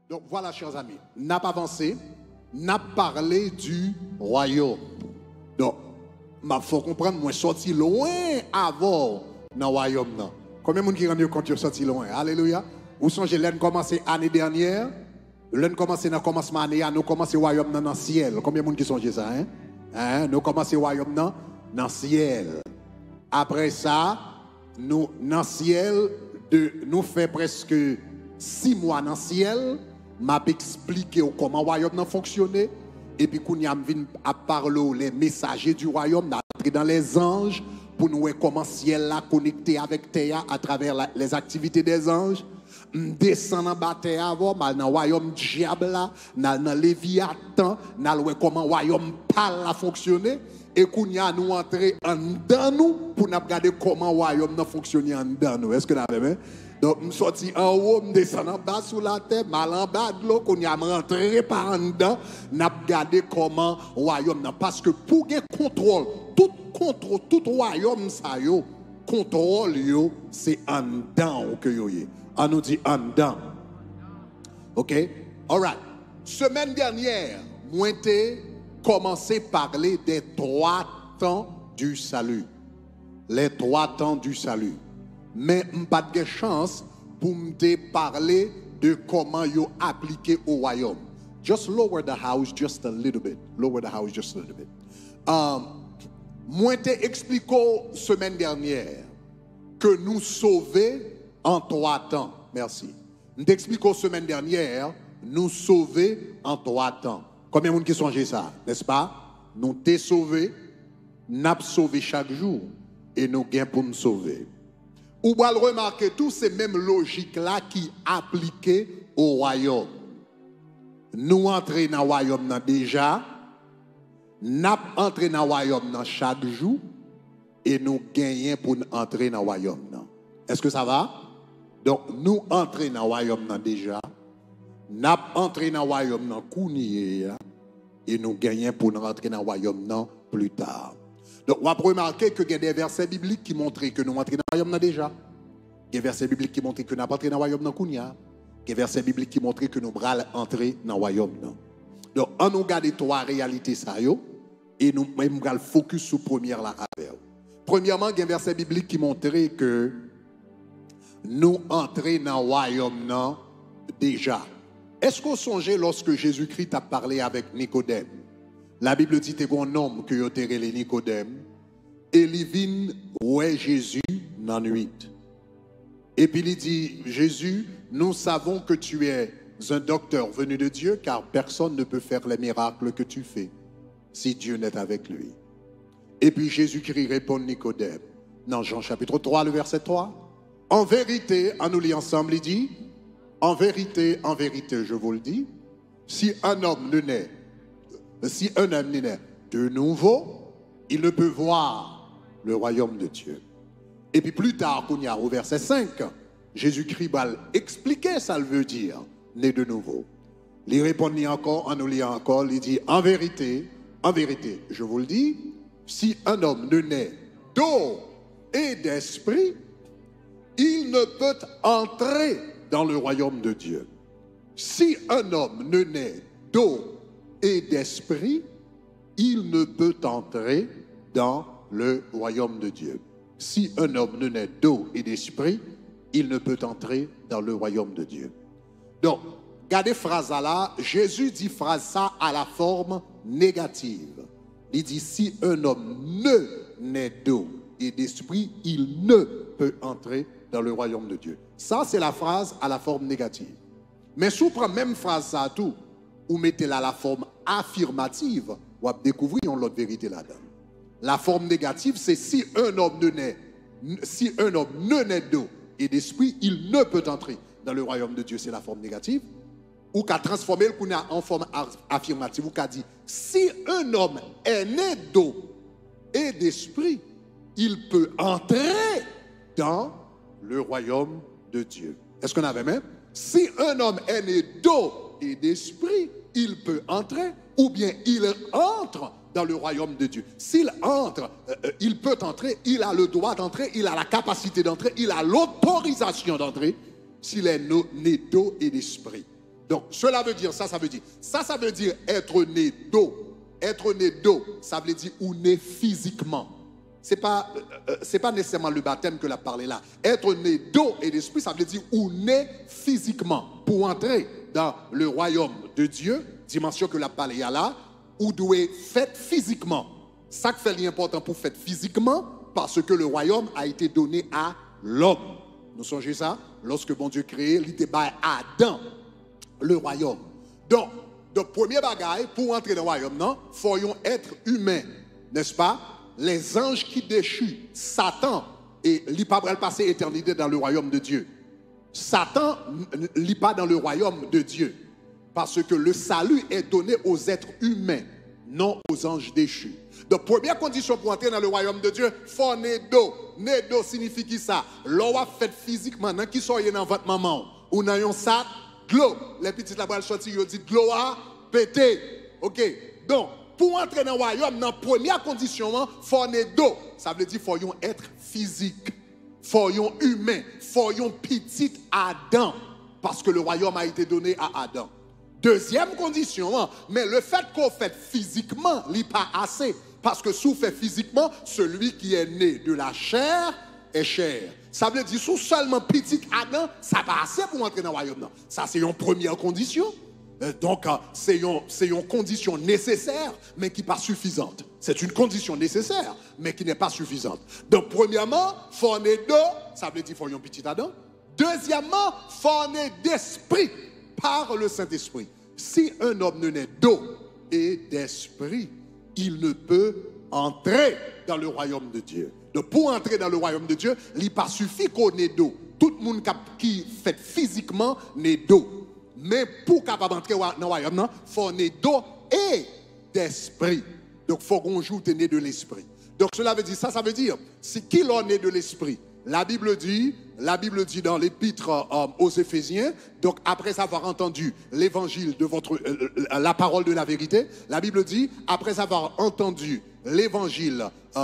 Donc voilà, chers amis, n'a pas avancé, n'a parlé du royaume. Donc, il faut comprendre, moi, sorti loin avant dans le royaume. Combien de gens qui rendent compte que sorti loin? Alléluia. Vous songez, l'année commencé l'année dernière, l'année commencé dans le commencement de l'année, nous commençons le royaume dans le ciel. Combien de gens qui songent ça? Nous commençons le royaume dans le ciel. Après ça, nous, dans le ciel, nous faisons presque 6 mois dans le ciel. M'a expliqué comment le royaume fonctionnait. Et puis, quand nous avons parlé les messagers du royaume, nous dans les anges pour nous voir comment le ciel a connecté avec terre à travers les activités des anges. Descend en bas terre avant, dans le royaume diable, dans le Léviathan, nous voir comment le royaume parle a fonctionné. Et quand nous entrons en dedans nous pour nous regarder comment le royaume fonctionne en dedans nous. Est-ce que nous avons? Donc, je suis sorti en haut, je descends en bas sous la terre, mal en bas de l'eau, qu'on y a rentré par en dedans, je regardé comment le royaume. Parce que pour gagner contrôle, tout royaume, ça yo, contrôle, c'est en dedans que yo y. On nous dit en dedans. OK? All right. Semaine dernière, moi, j'ai commencé à parler des 3 temps du salut. Les 3 temps du salut. Mais je n'ai pas de chance pour me parler de comment ils appliqué au royaume. Just lower the house just a little bit. Lower the house just a little bit. Moi, t'ai expliqué semaine dernière que nous sauver en 3 temps. Merci. Je t'ai expliqué semaine dernière, nous sauver en 3 temps. Combien de gens qui songent ça, n'est-ce pas? Nous t'ai sauvé, nous avons sauvé chaque jour et nous gagnons pour nous sauver. Ou va le remarquer, tous ces mêmes logiques-là qui appliquées au royaume. Nous entrons dans le royaume déjà, nous entrons dans le royaume chaque jour, et nous gagnons pour entrer dans le royaume. Est-ce que ça va? Donc, nous entrons dans le royaume déjà, nous entrons dans le royaume et nous gagnons pour entrer dans le royaume plus tard. Donc, on va remarquer qu'il y a des versets bibliques qui montrent que nous entrons dans le royaume déjà. Il y a des versets bibliques qui montrent que nous entrons dans le royaume Il y a des versets bibliques qui montrent que nous allons entrer dans le royaume. Donc, on nous garde 3 réalités ça et nous allons focus sur la première là. Premièrement, il y a des versets bibliques qui montrent que nous entrons dans le royaume déjà. Est-ce qu'on songeait lorsque Jésus-Christ a parlé avec Nicodème? La Bible dit que un homme que yotere les Nicodème et il vient ouais Jésus dans la nuit. Et puis il dit, Jésus, nous savons que tu es un docteur venu de Dieu car personne ne peut faire les miracles que tu fais si Dieu n'est avec lui. Et puis Jésus-Christ répond Nicodème dans Jean chapitre 3, le verset 3. En vérité, en nous lit ensemble, il dit, en vérité, je vous le dis, si un homme naît de nouveau, il ne peut voir le royaume de Dieu. Et puis plus tard, au verset 5, Jésus-Christ va expliquer ça veut dire, né de nouveau. Il répond encore, en nous lit encore, il dit, en vérité, je vous le dis, si un homme ne naît d'eau et d'esprit, il ne peut entrer dans le royaume de Dieu. Si un homme ne naît d'eau et d'esprit, il ne peut entrer dans le royaume de Dieu. Si un homme ne naît d'eau et d'esprit, il ne peut entrer dans le royaume de Dieu. Donc, regardez phrase là, Jésus dit phrase ça à la forme négative. Il dit si un homme ne naît d'eau et d'esprit, il ne peut entrer dans le royaume de Dieu. Ça, c'est la phrase à la forme négative. Mais si vous prenez même phrase ça tout, ou mettez là la forme affirmative, vous allez découvrir une autre vérité là-dedans. La forme négative, c'est si un homme ne naît d'eau et d'esprit, il ne peut entrer dans le royaume de Dieu. C'est la forme négative. Ou qu'à transformer le en forme affirmative, ou qu'à dire si un homme est né d'eau et d'esprit, il peut entrer dans le royaume de Dieu. Est-ce qu'on avait même? Si un homme est né d'eau et d'esprit, il peut entrer, ou bien il entre dans le royaume de Dieu. S'il entre, il peut entrer, il a le droit d'entrer, il a la capacité d'entrer, il a l'autorisation d'entrer, s'il est né d'eau et d'esprit. Donc, cela veut dire, ça veut dire être né d'eau. Être né d'eau, ça veut dire ou né physiquement. C'est pas nécessairement le baptême que l'a parlé là. Être né d'eau et d'esprit, ça veut dire ou né physiquement. Pour entrer dans le royaume de Dieu, dimension que l'a parlé là, ou doit faire physiquement. Ça qui fait l'important pour faire physiquement, parce que le royaume a été donné à l'homme. Nous songez ça? Lorsque bon Dieu créé, il était à Adam, le royaume. Donc, premier bagaille, pour entrer dans le royaume, non, il faut être humain, n'est-ce pas? Les anges qui déchus, Satan, et il pas passer éternité dans le royaume de Dieu. Satan n'est pas dans le royaume de Dieu. Parce que le salut est donné aux êtres humains, non aux anges déchus. Donc, première condition pour entrer dans le royaume de Dieu, il faut né d'eau. Né d'eau signifie qui ça? L'eau a fait physiquement, non qui soit dans votre maman, ou dans un sac, de l'eau. Les petites là-bas, ils disent de l'eau a pété. Ok? Donc, pour entrer dans le royaume, dans la première condition, il faut né d'eau. Ça veut dire qu'il faut être physique. Il faut humain. Il faut petit Adam. Parce que le royaume a été donné à Adam. Deuxième condition, mais le fait qu'on fait physiquement, il n'est pas assez. Parce que si on fait physiquement, celui qui est né de la chair est chair. Ça veut dire sous seulement petit Adam, ça pas assez pour entrer dans le royaume. Ça, c'est une première condition. Donc, c'est une condition nécessaire, mais qui n'est pas suffisante. C'est une condition nécessaire, mais qui n'est pas suffisante. Donc, premièrement, il faut naître d'eau, ça veut dire qu'il faut un petit Adam. Deuxièmement, il faut naître d'esprit par le Saint-Esprit. Si un homme ne naît d'eau et d'esprit, il ne peut entrer dans le royaume de Dieu. Donc, pour entrer dans le royaume de Dieu, il n'est pas suffit qu'on ait d'eau. Tout le monde qui fait physiquement naît d'eau. Mais pour capable entrer dans le royaume, il faut naître d'eau et d'esprit. Donc, il faut qu'on joue né de l'esprit. Donc, cela veut dire, ça veut dire, si qui l'on est de l'esprit, la Bible dit dans l'épître aux Éphésiens, donc après avoir entendu l'évangile de la parole de la vérité, la Bible dit, après avoir entendu l'évangile,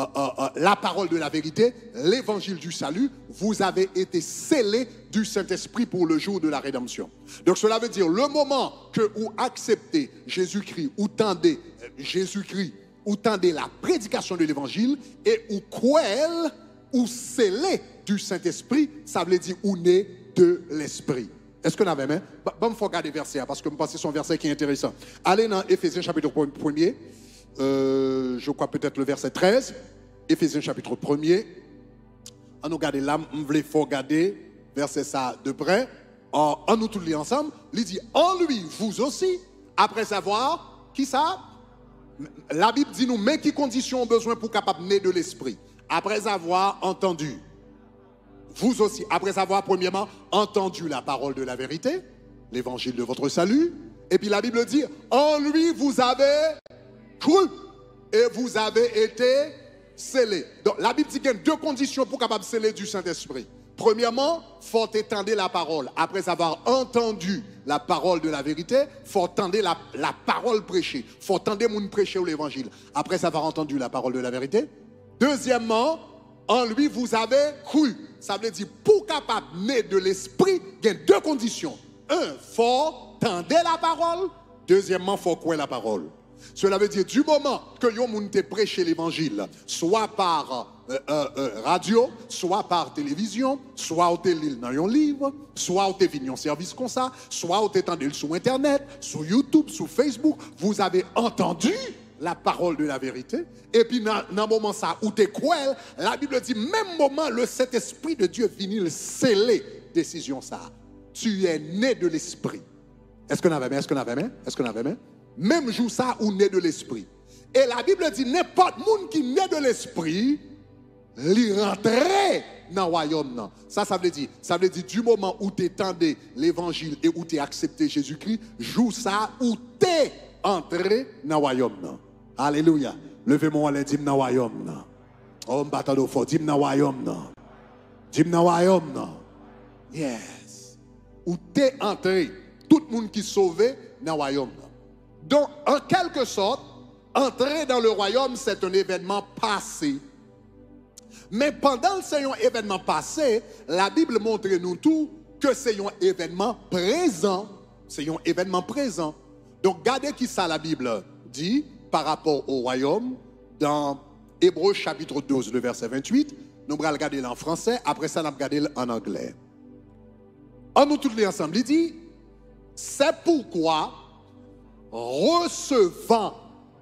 la parole de la vérité, l'évangile du salut, vous avez été scellés du Saint-Esprit pour le jour de la rédemption. Donc cela veut dire, le moment que vous acceptez Jésus-Christ, ou tendez Jésus-Christ, ou tendez la prédication de l'évangile, et ou croyez, ou scellé du Saint-Esprit, ça veut dire ou né de l'Esprit. Est-ce que vous avez même? Bon, il faut regarder le verset, parce que je pense que c'est un verset qui est intéressant. Allez dans Éphésiens chapitre 1er, je crois peut-être le verset 13, Éphésiens chapitre 1er. On nous regarde là, il faut regarder verset ça de près. On nous tous les ensemble, il dit, en lui, vous aussi, après savoir, qui ça? La Bible dit nous, mais qui conditions ont besoin pour capable naître de l'Esprit? Après avoir entendu, vous aussi, après avoir premièrement entendu la parole de la vérité, l'évangile de votre salut, et puis la Bible dit, en lui vous avez cru et vous avez été scellés. Donc la Bible dit qu'il y a deux conditions pour capable sceller du Saint-Esprit. Premièrement, il faut étendre la parole. Après avoir entendu la parole de la vérité, il faut entendre la parole prêchée. Il faut entendre mon prêcher l'évangile. Après avoir entendu la parole de la vérité. Deuxièmement, en lui vous avez cru. Ça veut dire, pour capable naître de l'esprit, il y a deux conditions. Un, il faut entendre la parole. Deuxièmement, il faut croire la parole. Cela veut dire, du moment que yon moun te prêché l'évangile, soit par radio, soit par télévision, soit au télé dans un livre, soit au télé un service comme ça, soit au télé sur Internet, sur YouTube, sur Facebook, vous avez entendu la parole de la vérité. Et puis, dans le moment ça, où tu crois, la Bible dit, même moment, le Saint-Esprit de Dieu vient sceller décision ça. Tu es né de l'Esprit. Est-ce qu'on avait Est-ce qu'on avait Est-ce qu'on avait Même jour ça, où né de l'Esprit. Et la Bible dit, n'importe monde qui naît de l'Esprit, il rentrer dans le royaume. Ça veut dire, du moment où tu entendais l'évangile et où tu as accepté Jésus-Christ, jour ça, où tu es entré dans le royaume. Alléluia. Levez-moi les dîmes dans le royaume. Oh, m'battant au fort, dîmes dans le royaume. Dîmes dans le royaume. Yes. Où tu es entré, tout le monde qui est sauvé dans le royaume. Donc, en quelque sorte, entrer dans le royaume, c'est un événement passé. Mais pendant ce événement passé, la Bible montre nous tout que c'est un événement présent. C'est un événement présent. Donc, regardez qui ça la Bible dit par rapport au royaume dans Hébreux chapitre 12, le verset 28. Nous allons regarder en français, après ça, nous allons regarder en anglais. En nous tous les ensemble, il dit, c'est pourquoi recevant,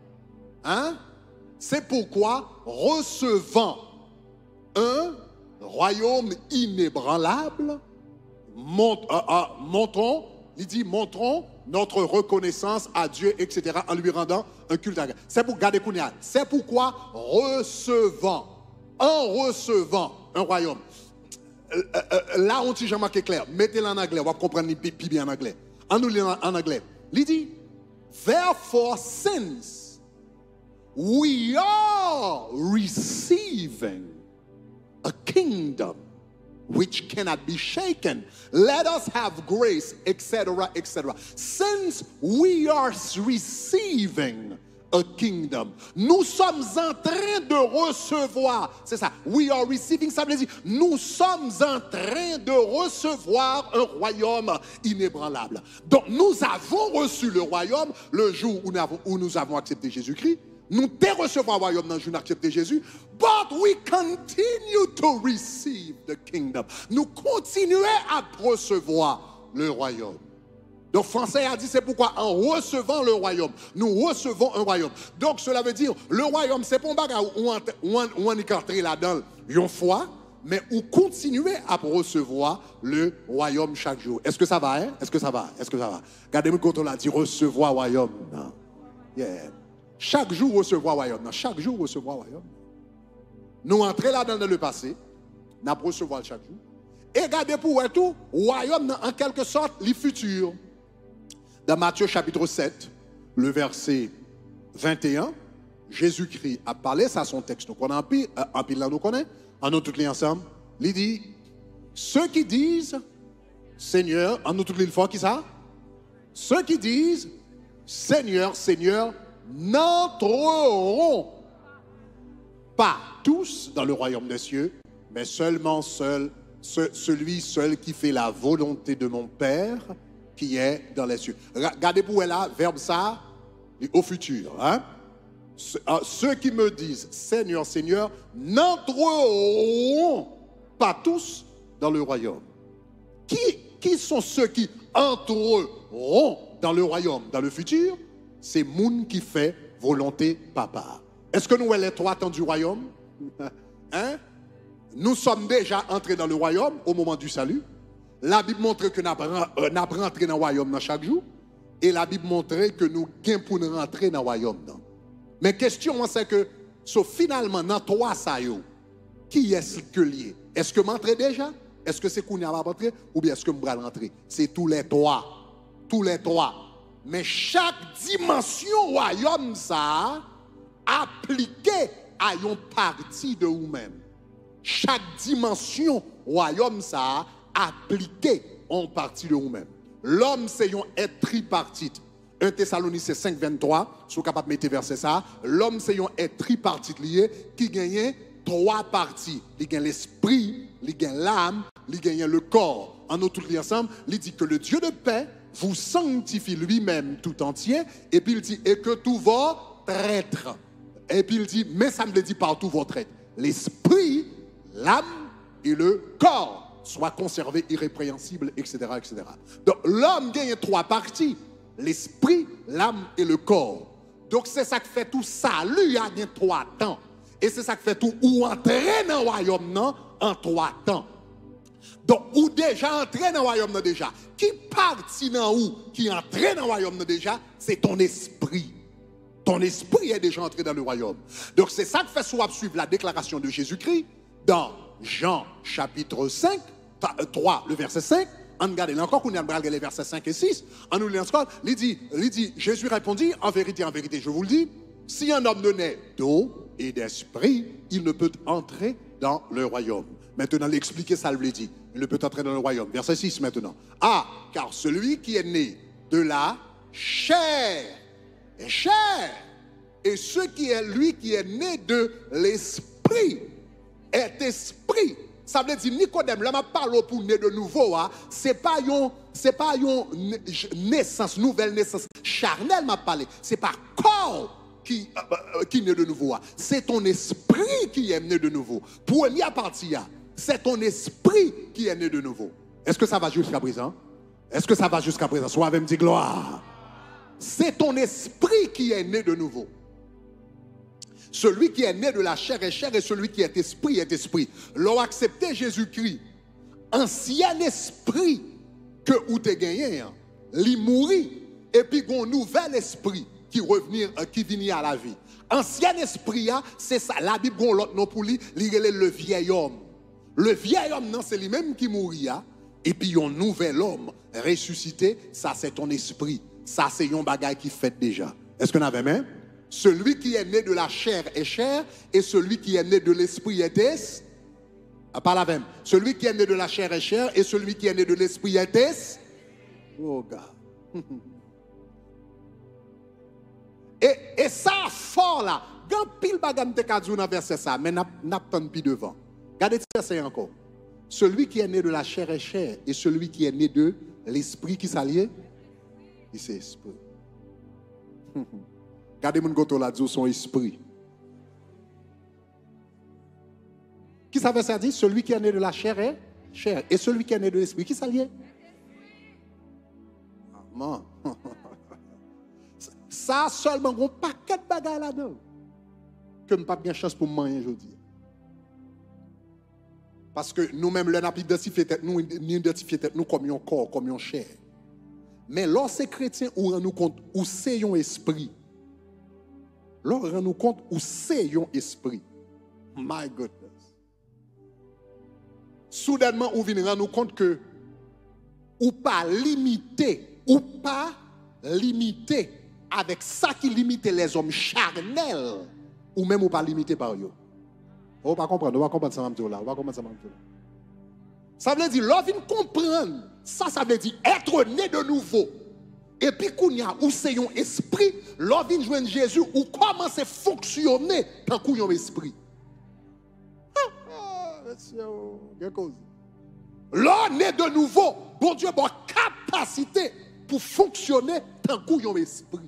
c'est pourquoi recevant un royaume inébranlable, montrons notre reconnaissance à Dieu, etc., en lui rendant un culte à Dieu. C'est pour garder Kounia. C'est pourquoi recevant un royaume. Là, on dit jamais clair. Mettez-le en anglais, on va comprendre bien en anglais. En nous lisant en anglais. Il dit, therefore, since we are receiving a kingdom which cannot be shaken, let us have grace, etc., etc. Since we are receiving a kingdom, nous sommes en train de recevoir, c'est ça, we are receiving, ça veut dire, nous sommes en train de recevoir un royaume inébranlable. Donc nous avons reçu le royaume le jour où nous avons accepté Jésus-Christ. Nous devons recevoir le royaume dans le jour où nous avons accepté Jésus. But we continue to receive the kingdom. Nous continuons à recevoir le royaume. Donc, Français a dit, c'est pourquoi en recevant le royaume, nous recevons un royaume. Donc, cela veut dire, le royaume, c'est pas un bagage où on est entré là-dedans une fois, mais où continuer à recevoir le royaume chaque jour. Est-ce que ça va, hein? Est-ce que ça va? Est-ce que ça va? Regardez-moi quand on a dit recevoir le royaume. Non. Yeah. Chaque jour recevoir le royaume. Non. Chaque jour recevoir le royaume. Nous entrons là-dedans dans le passé, nous recevons chaque jour. Et regardez pour tout, le royaume, en quelque sorte, le futur. Dans Matthieu chapitre 7, le verset 21, Jésus-Christ a parlé, ça son texte, nous connaissons en pile là nous connaissons, en nous tous les ensemble, il dit, ceux qui disent, Seigneur, en nous tous les fois, qui ça? Ceux qui disent, Seigneur, Seigneur, n'entreront pas tous dans le royaume des cieux, mais seulement celui seul qui fait la volonté de mon Père, qui est dans les cieux. Regardez pour là, verbe ça, au futur. Hein? Ceux qui me disent, Seigneur, Seigneur, n'entreront pas tous dans le royaume. Qui sont ceux qui entreront dans le royaume, dans le futur? C'est moun qui fait volonté papa. Est-ce que nous, les trois temps du royaume? Hein? Nous sommes déjà entrés dans le royaume au moment du salut. La Bible montre que nous avons rentré dans le royaume chaque jour. Et la Bible montre que nous gagnons pour nous rentrer dans le royaume. Mais la question, c'est que, finalement, dans trois saillots, qui est-ce que lié? Est-ce que m'entrer déjà? Est-ce que c'est qu'on va rentrer? Ou bien est-ce que nous allons rentrer? C'est tous les trois. Tous les trois. Mais chaque dimension royaume, ça, appliqué à une partie de vous-même. Chaque dimension royaume, ça, appliqué en partie de vous-même. L'homme, c'est un être tripartite. 1 Thessaloniciens 5, 23, si vous êtes capable de mettre verset ça. L'homme, c'est un être tripartite lié qui gagne trois parties. Il gagne l'esprit, il gagne l'âme, il gagne le corps. En nous tous les ensemble, il dit que le Dieu de paix vous sanctifie lui-même tout entier. Et puis il dit, et que tout votre être. Et puis il dit, mais ça me le dit partout votre être. L'esprit, l'âme et le corps soient conservés irrépréhensibles, etc., etc. Donc l'homme gagne trois parties. L'esprit, l'âme et le corps. Donc c'est ça qui fait tout salut, il y a trois temps. Et c'est ça qui fait tout ou entrer dans le royaume non, en trois temps. Donc ou déjà entrer dans le royaume non, déjà. Qui partit dans où, qui entre dans le royaume non, déjà, c'est ton esprit. Ton esprit est déjà entré dans le royaume. Donc c'est ça qui fait suivre la déclaration de Jésus-Christ dans Jean chapitre 5, 3, le verset 5. On regarde encore qu'on a les versets 5 et 6. On nous lit encore, il dit, Jésus répondit, en vérité, je vous le dis, si un homme ne naît d'eau et d'esprit, il ne peut entrer dans le royaume. Maintenant, l'expliquer, ça le dit. Il ne peut entrer dans le royaume. Verset 6 maintenant. Ah, car celui qui est né de la chair est chair. Et lui qui est né de l'esprit est esprit. Ça veut dire Nicodème, là m'a parlé pour naître de nouveau, c'est pas une naissance, nouvelle naissance charnelle m'a parlé, c'est pas corps qui naît de nouveau, c'est ton esprit qui est né de nouveau. Première partie, c'est ton esprit qui est né de nouveau. Est-ce que ça va jusqu'à présent? Est-ce que ça va jusqu'à présent? Sois avec me dit gloire. C'est ton esprit qui est né de nouveau. Celui qui est né de la chair est chair et celui qui est esprit est esprit. L'on a accepté Jésus-Christ, ancien esprit que vous avez gagné, il mourit et puis un nouvel esprit qui vient à la vie. Ancien esprit, c'est ça. La Bible a l'autre nom pour lui, il est le vieil homme. Le vieil homme, c'est lui-même qui mourit. Et puis un nouvel homme ressuscité, ça c'est ton esprit. Ça c'est un bagage qui fait déjà. Est-ce qu'on avait même? Celui qui est né de la chair est chair et celui qui est né de l'esprit est esprit. Pas la même. Celui qui est né de la chair est chair et celui qui est né de l'esprit est esprit. Oh gars. Et ça fort là. Quand pile bagam te kadjou dans verset ça, mais n'a pas plus devant. Regardez ça encore. Celui qui est né de la chair est chair et celui qui est né de l'esprit qui s'allie, c'est esprit. Regardez mon goto là, son esprit. Qui ça veut dire? Celui qui est né de la chair est chair. Et celui qui est né de l'esprit, qui s'allie? Amen. Ça seulement un paquet de bagages là-dedans. Que nous n'avons pas bien chance pour manger aujourd'hui. Parce que nous-mêmes, nous n'avons pas identifié nous comme un corps, comme un chair. Mais lorsque chrétiens, nous rendons compte où c'est un esprit. Lorsque nous rendons compte où c'est un esprit. My goodness. Soudainement, nous venons rendre compte que ou pas limité avec ça qui limite les hommes charnels ou même ou pas limité par eux. On va comprendre, on va comprendre ça là, on va comprendre ça là. Ça veut dire l'on vient comprendre, ça veut dire être né de nouveau. Et puis qu'on y a où c'est un esprit, l'on vient joindre Jésus ou commence à fonctionner tant qu'on y a un esprit. L'on est de nouveau, bon Dieu, bon capacité pour fonctionner tant qu'on y a un esprit.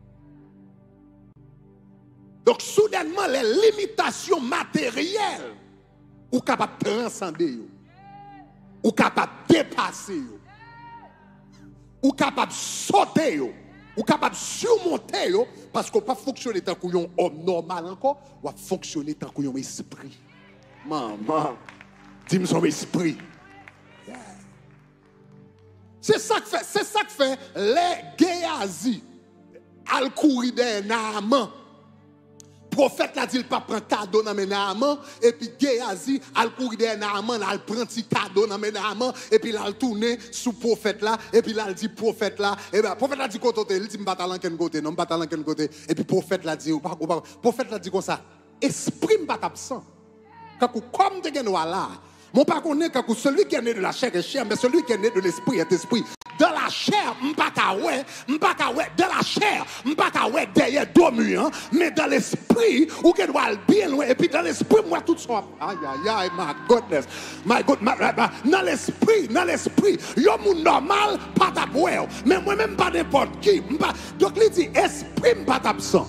Donc, soudainement, les limitations matérielles, ou capable de transcender, ou capable de dépasser, ou capable de sauter, ou capable de surmonter, parce qu'on ne peut pas fonctionner tant qu'on est un homme normal encore, ou va fonctionner tant qu'on est un esprit. Maman, dis-moi son esprit. Yeah. C'est ça que fait les Géasi, al-Kouri de Naaman. Prophète l'a dit, il ne prend pas cadeau dans Naaman, et puis Géasi, al-Kouri de Naaman, il prend petit cadeau dans Naaman, et puis il a tourné sous prophète là, et puis il a dit prophète là, et bien prophète l'a dit côté, il dit pas talent quel côté, non pas talent quel côté, et puis prophète l'a dit, prophète l'a dit comme ça, esprit pas absent. Comme tu es là, mon pas connaît que celui qui est né de la chair est chair, mais celui qui est né de l'esprit est esprit. De la chair, m'paka ouais, de la chair, m'paka ouais derrière deux murs, mais dans l'esprit, ou qu'elle doit bien loin, et puis dans l'esprit, moi tout ça. Aïe, aïe, aïe, my goodness, dans l'esprit, yo moun normal, pas d'abouer, mais moi-même pas n'importe qui, donc il dit, esprit m'pas absent.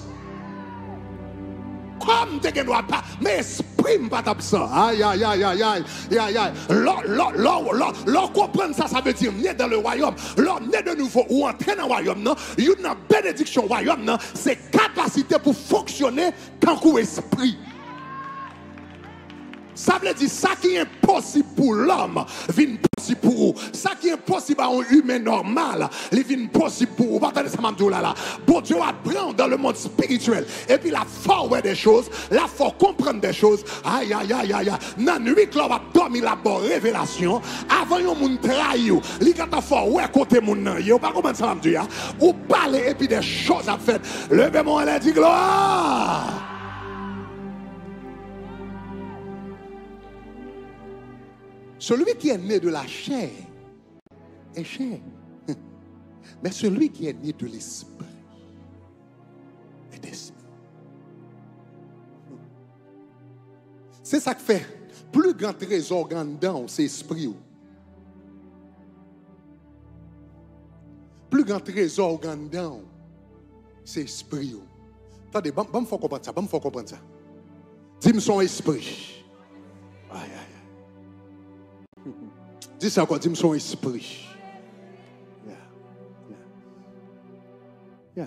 Comme tu ne dois pas, mais esprit n'est pas absent. Aïe, aïe, aïe, aïe, aïe, aïe, aïe. L'on comprend ça, ça veut dire né dans le royaume. L'on né de nouveau ou entrer dans le royaume, non? Il y a une bénédiction royaume, non? C'est capacité pour fonctionner tant qu'un esprit. Ça veut dire ça qui est impossible pour l'homme, vient possible pour vous. Ça qui est impossible à un humain normal, il vient possible pour vous. Vous entendez ça, là. Bon Dieu apprend dans le monde spirituel. Et puis la faut voir des choses, la faut comprendre des choses. Aïe, aïe, aïe, aïe. Dans la nuit, là, on va dormir la bonne révélation. Avant yon moun trahir, li quand on faut ouais côté moun nan. Yo pas comment ça me dire. Ou parler et puis des choses à faire. Levez-moi et dit gloire. Celui qui est né de la chair est chair. Mais celui qui est né de l'esprit est esprit. C'est ça que fait. plus grand trésor dedans, c'est l'esprit. Plus grand trésor dedans, c'est l'esprit. Attendez, bon, faut comprendre ça, bon, faut comprendre ça. Dis-moi son esprit. Aïe, aïe. Dis ça encore, dis-moi son esprit. Yeah.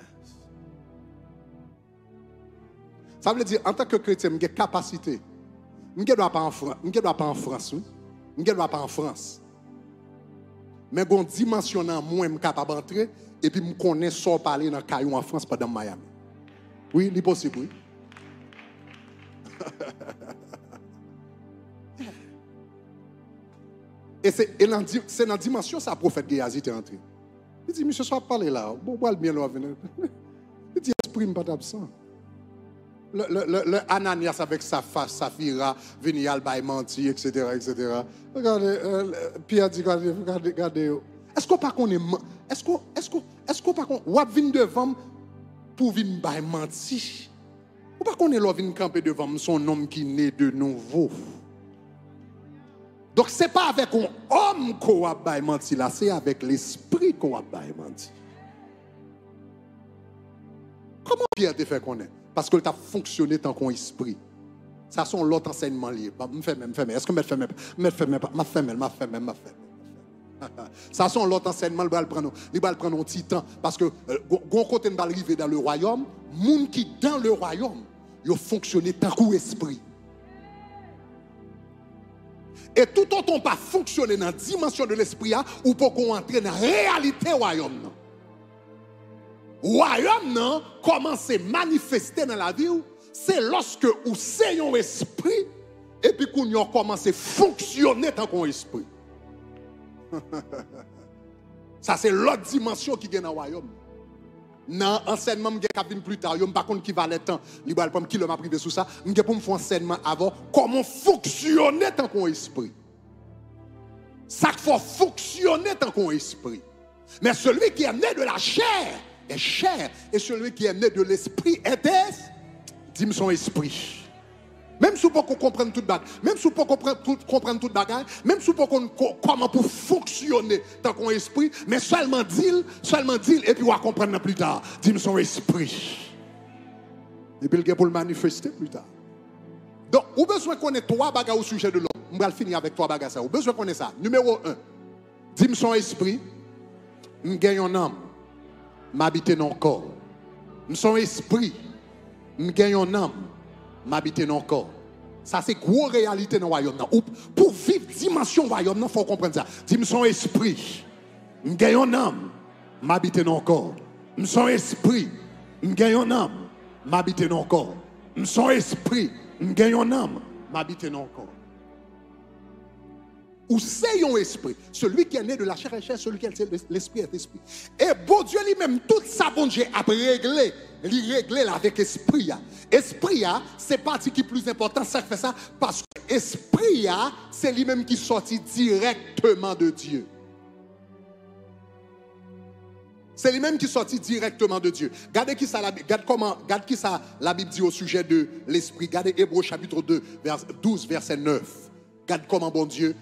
Ça veut dire, en tant que chrétien, j'ai capacité. Je ne dois pas en France. Je ne dois pas en France. Je ne dois pas en France. Mais j'ai une dimension dans moi, je suis capable d'entrer et puis je connais sans parler dans le caillou en France pendant Miami. Oui, c'est possible, oui. Et c'est dans la dimension ça, le prophète Géasi est entré. Il dit, monsieur, soit parler là. Bon, voilà bien là. Il dit, esprit, pas d'absent. Le Ananias avec sa face, Saphira, venu al bay menti, etc., etc. Regardez, Pierre dit, regardez. Est-ce qu'on pas qu'on est, est-ce qu'on pas qu'on, ou vient devant pour venir bay menti? Ou pas qu'on est là vient camper devant son homme qui naît de nouveau? Donc ce n'est pas avec un homme qu'on a bay menti là, c'est avec l'esprit qu'on a bay menti. Comment Pierre te fait connaître? Parce que tu as fonctionné tant qu'on esprit. Ça sont l'autre enseignement lié. Me fait même. Est-ce que me fait même? Ça sont l'autre enseignement, il va le prendre un petit temps. Parce que, quand côté va arriver dans le royaume, les gens qui dans le royaume, ils ont fonctionné tant qu'on esprit. Et tout autant on pas fonctionner dans la dimension de l'esprit, ou pour qu'on entre dans la réalité du royaume. Royaume non commence à manifester dans la vie, c'est lorsque vous avez un esprit et puis qu'on commence à fonctionner tant qu'on esprit. Ça c'est l'autre dimension qui est dans le royaume. Dans l'enseignement qui vient plus tard, je ne sais pas qui va le temps, je ne sais pas qui m'a privé sur ça, je vais faire un enseignement avant comment fonctionner tant qu'on esprit. Ça faut fonctionner tant qu'on esprit. Mais celui qui est né de la chair est chair, et celui qui est né de l'esprit est dis-moi son esprit. Même si vous ne comprenez tout bagage, même si vous ne comprenez tout bagage, même si vous ne comprenez comment pour fonctionner dans ton esprit, mais seulement dire, et puis vous allez comprendre plus tard. Dis-moi son esprit. Et puis il pour le manifester plus tard. Donc, vous avez besoin de connaître trois bagages au sujet de l'homme. On va finir avec trois bagages. Vous avez besoin de connaître ça. Numéro 1, dis-moi son esprit. Je gagne un âme. M'habiter dans le corps. Son esprit, je gagne un âme, m'habiter dans le corps. Ça, c'est une grosse réalité dans le royaume. Pour vivre dimension du royaume, il faut comprendre ça. Dis-moi son esprit, je gagne un âme, m'habiter dans le corps. Son esprit, je gagne un âme, m'habiter dans le corps. Son esprit, je gagne un âme, m'habiter dans le corps. Ou c'est un esprit. Celui qui est né de la chair est chair, celui qui est de l'esprit est esprit. Et bon Dieu lui-même, tout ça, bon Dieu, a réglé. Il réglé avec esprit. Esprit, c'est partie qui est plus important, ça fait ça, parce que esprit, c'est lui-même qui sortit directement de Dieu. C'est lui-même qui sortit directement de Dieu. Regardez qui ça, regarde qui ça la Bible dit au sujet de l'esprit. Regardez Hébreux chapitre 2, 12, verset 9. Regarde comment bon Dieu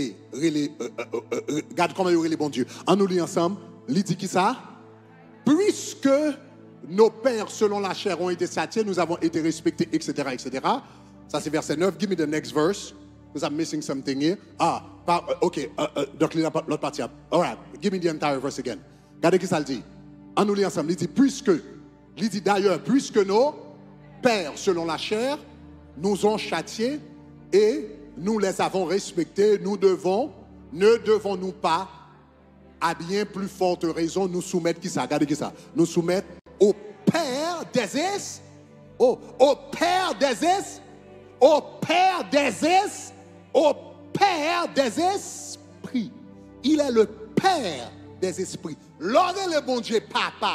regarde comment il relève bon Dieu. En nous lit ensemble, il dit qui ça? Puisque nos pères selon la chair ont été châtiés, nous avons été respectés, etc., etc. Ça c'est verset 9. Give me the next verse, because I'm missing something here. Donc l'autre partie. All right, give me the entire verse again. Regardez qui ça le dit. En nous lit ensemble, il dit il dit d'ailleurs, puisque nos pères selon la chair nous ont châtiés et nous les avons respectés, ne devons-nous pas, à bien plus forte raison, nous soumettre qui ça? Regardez qui ça? Nous soumettre au Père des esprits, au Père des esprits. Il est le Père des esprits. L'homme est le bon Dieu, papa.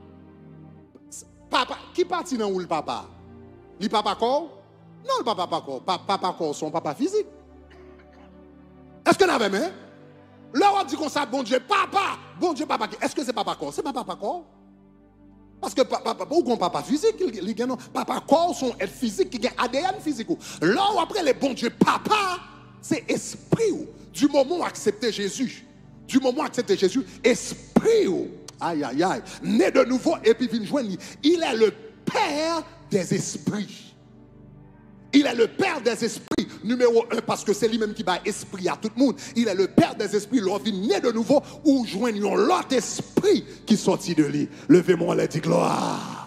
Papa, qui partit dans où le papa? Le papa corps? Non, le papa pas corps. Papa corps, son papa physique. Est-ce que nous avons même? Là, on dit qu'on ça, bon Dieu, papa. Bon Dieu, papa. Est-ce que c'est papa corps? C'est pas papa corps. Parce que papa, ou papa physique, il a papa corps, son être physique, qui a ADN physique. Là, après les bon Dieu, papa, c'est esprit. Du moment où accepter Jésus, esprit. Aïe, aïe, aïe. Né de nouveau, et puis vient joindre. Il est le Père des esprits. Il est le Père des esprits, numéro 1, parce que c'est lui-même qui bat esprit à tout le monde. Il est le Père des esprits, l'envie né de nouveau, ou joignons l'autre esprit qui sortit de lui. Levez-moi les dit gloire.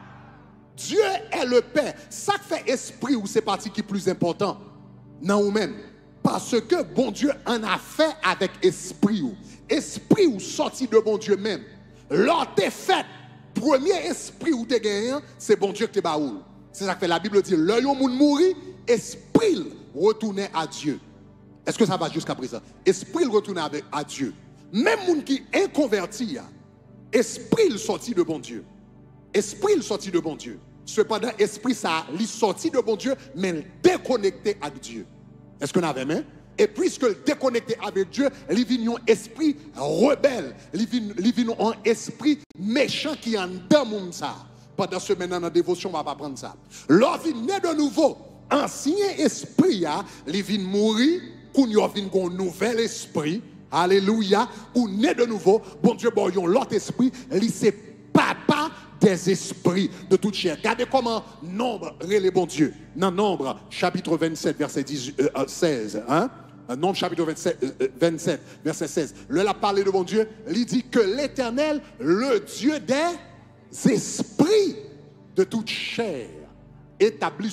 Dieu est le Père. Ça fait esprit, ou c'est parti qui est plus important, non ou même. Parce que bon Dieu en a fait avec esprit ou. Esprit ou sorti de bon Dieu même. L'autre est fait. Premier esprit ou te gagné, c'est bon Dieu qui te baoule. C'est ça que fait la Bible dit, l'œil au monde mourit, esprit retourner à Dieu. Est-ce que ça va jusqu'à présent? Esprit retourner à Dieu. Même monde qui est converti, esprit sorti de bon Dieu. Esprit sorti de bon Dieu. Cependant, esprit ça, il sorti de bon Dieu, mais déconnecté avec Dieu. Est-ce qu'on avait même? Et puisque le déconnecté avec Dieu, il vient un esprit rebelle, il vient un esprit méchant qui est en dedans ça. Pendant ce maintenant dans la dévotion, on ne va pas prendre ça. Lorsqu'il naît de nouveau, ancien esprit, il vient mourir, qu'on y a un nouvel esprit, alléluia, ou naît de nouveau, bon Dieu, bon, l'autre esprit, il c'est papa des esprits de toute chair. Regardez comment Nombre relève bon Dieu. Dans Nombre, chapitre 27, verset 16, hein? Nombre chapitre 27, verset 16. Le la parlé de mon Dieu, il dit que l'Éternel, le Dieu des esprits de toute chair, établit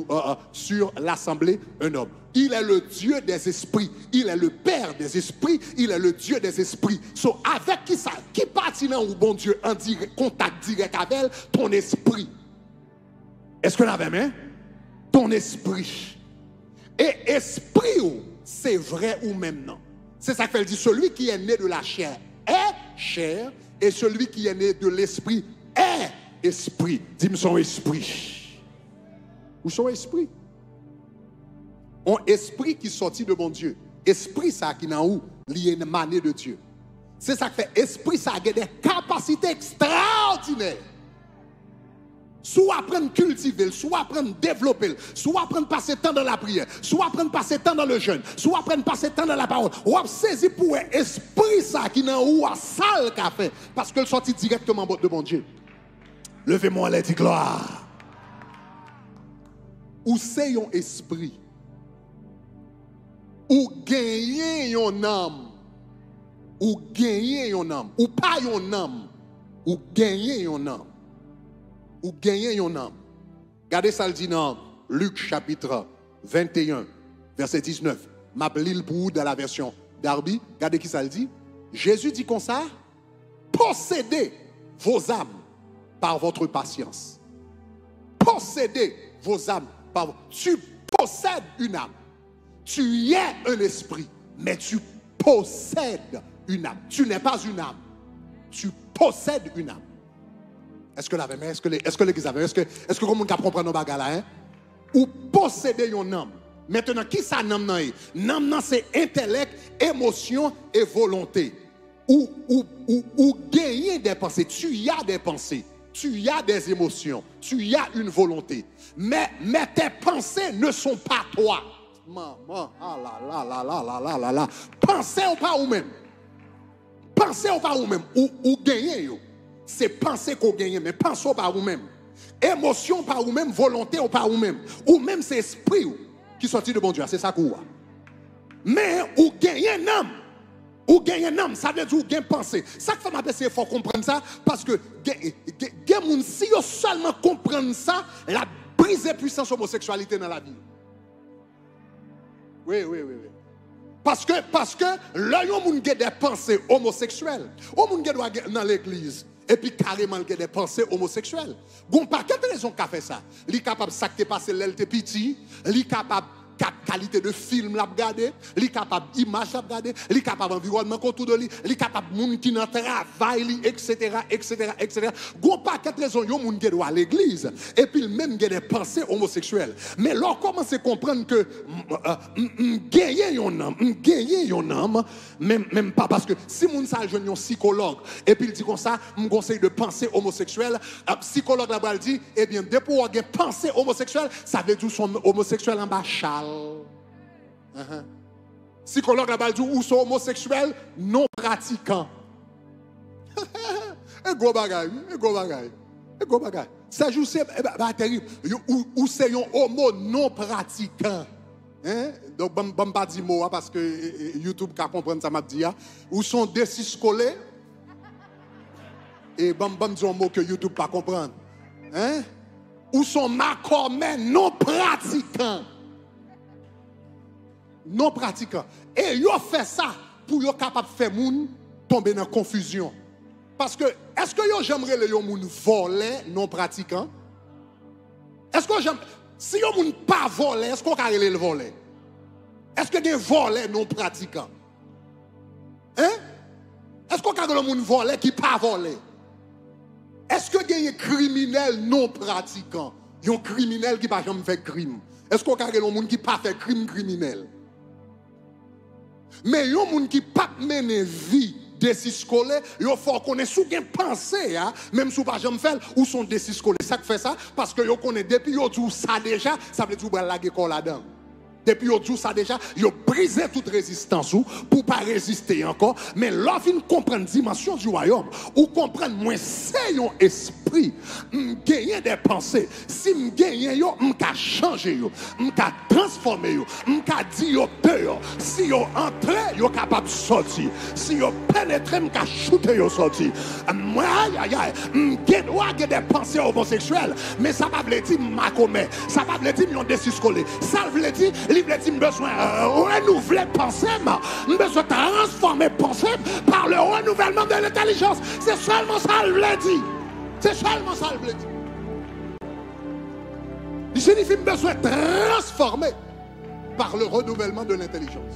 sur l'assemblée un homme. Il est le Dieu des esprits, il est le Père des esprits, il est le Dieu des esprits. So, avec qui ça? Qui partit dans le bon Dieu en contact direct avec elle? Ton esprit. Est-ce que l'avez même? Ton esprit. Et esprit, c'est vrai ou même non. C'est ça qu'elle dit, celui qui est né de la chair est chair, et celui qui est né de l'esprit est esprit. Dis-moi son esprit. Ou son esprit? Un esprit qui sortit de mon Dieu. Esprit ça qui n'a où? Lié mané de Dieu. C'est ça qui fait esprit ça a des capacités extraordinaires. Soit apprendre à cultiver, soit apprendre à développer, soit apprendre à passer temps dans la prière, soit apprendre à passer temps dans le jeûne, soit apprendre à passer temps dans la parole. Ou à saisir pour un esprit ça qui n'a où à salle qu'a fait. Parce que le sortit directement de mon Dieu. Levez-moi les dit gloire. Ou c'est un esprit. Ou gagner une âme. Ou gagner une âme. Ou pas une âme. Ou gagner une âme. Ou gagner une âme. Regardez ça le dit dans Luc chapitre 21, verset 19. Ma blil pour vous dans la version Darby. Regardez qui ça le dit. Jésus dit comme ça. Possédez vos âmes par votre patience. Possédez vos âmes par votre... Tu possèdes une âme. Tu es un esprit, mais tu possèdes une âme. Tu n'es pas une âme. Tu possèdes une âme. Est-ce que l'avez, est-ce que l'église avait, est-ce que comme on comprend nos bagages là, hein? Ou posséder une âme. Maintenant, qui ça n'âme nan? N'âme nan c'est intellect, émotion et volonté. Ou gagner des pensées. Tu as des pensées. Tu as des émotions. Tu as une volonté. Mais tes pensées ne sont pas toi. Maman, ah là là. Pensez ou pas ou même. Pensez ou pas ou même. Ou gagner yo. C'est penser qu'on gagne, mais pensez ou pas ou même. Émotion pas ou même, volonté ou pas ou même. Ou même c'est esprit qui sortit de bon Dieu. C'est ça qu'on voit. Mais ou gagne un âme. Ou gagne un âme, ça veut dire ou gagne pensée. Ça que fait ma il faut comprendre ça. Parce que si vous seulement comprendre ça, la brise puissance homosexualité dans la vie. Oui. Parce que là, il y a des pensées homosexuelles. Il y a des dans l'église. Et puis carrément, il y a des pensées homosexuelles. Bon, par quelle raison qu'a fait ça? Il est capable de s'acter passer l'aile petit. Il est capable qualité de film la regarder, li capable image la regarder, li capable environnement autour de lui, li capable monde qui dans travail, etc., etc., etc. Gon paquet de raisons, yon moun qui doit à l'église, et puis même qui a des pensées homosexuelles. Mais là, commence à comprendre que gagner yon âme, même pas parce que si moun sa jeune yon psychologue, et puis il dit comme ça, me conseille de penser homosexuel, psychologue là-bas dit, eh bien, dès pour avoir pensée homosexuelle, ça veut dire son homosexuel en bas chal. Psychologue là-bas dit, ou sont homosexuels non pratiquants. Et gros bagay, et gros bagay, et gros bagay. Ça joue c'est terrible. Ou c'est un homo non pratiquant. Hein? Donc, je ne vais pas dire mot parce que YouTube peut comprendre ça m'a dit. Ou sont désiscolés. Et je vais dire un mot que YouTube ne peut pas comprendre. Hein? Ou sont macomés non pratiquants. Non pratiquants. Et ils ont fait ça pour être capable de faire moun tomber dans la confusion. Parce que, est-ce que j'aimerais les gens voler non pratiquants? Est-ce que j'aime. Si vous ne pas voler, est-ce qu'on peut le voler? Est-ce que des volets non pratiquants? Hein? Est-ce qu'on peut le voler qui pas voler? Est-ce que des criminels non pratiquants? Il y a un criminel qui n'a jamais fait crime. Est-ce qu'on peut le monde qui pas fait crime criminel? Mais il y a un monde qui pas mené vie décis scolaire, il faut connaître sous une pensée, même sous pas jamais faire ou son décis scolaire. Ça fait ça parce que yo connaît depuis yo dit ça déjà, ça veut dire la école là-dedans. Depuis yo dit ça déjà, yo brisé toute résistance pour pas résister encore, mais l'offre comprendre dimension du royaume ou comprendre moins c'est un esprit, gagner des pensées. Si me gagner yo, m'ka changer yo, m'ka transformer yo, m'ka dire yo peur. Si yo entrer, yo capable sortir. Si yo pénétrer, m'ka shooter yo sortir. Moi aïe aïe, m'gèdoa des pensées homosexuelles, mais ça va veut dire macomé, ça va veut dire yon décis scolaire. Ça veut dire il veut besoin renouveler pensée, besoin transformer pensée par le renouvellement de l'intelligence. C'est seulement ça le veut dire. C'est seulement ça le veut dire. Il signifie besoin transformer par le renouvellement de l'intelligence.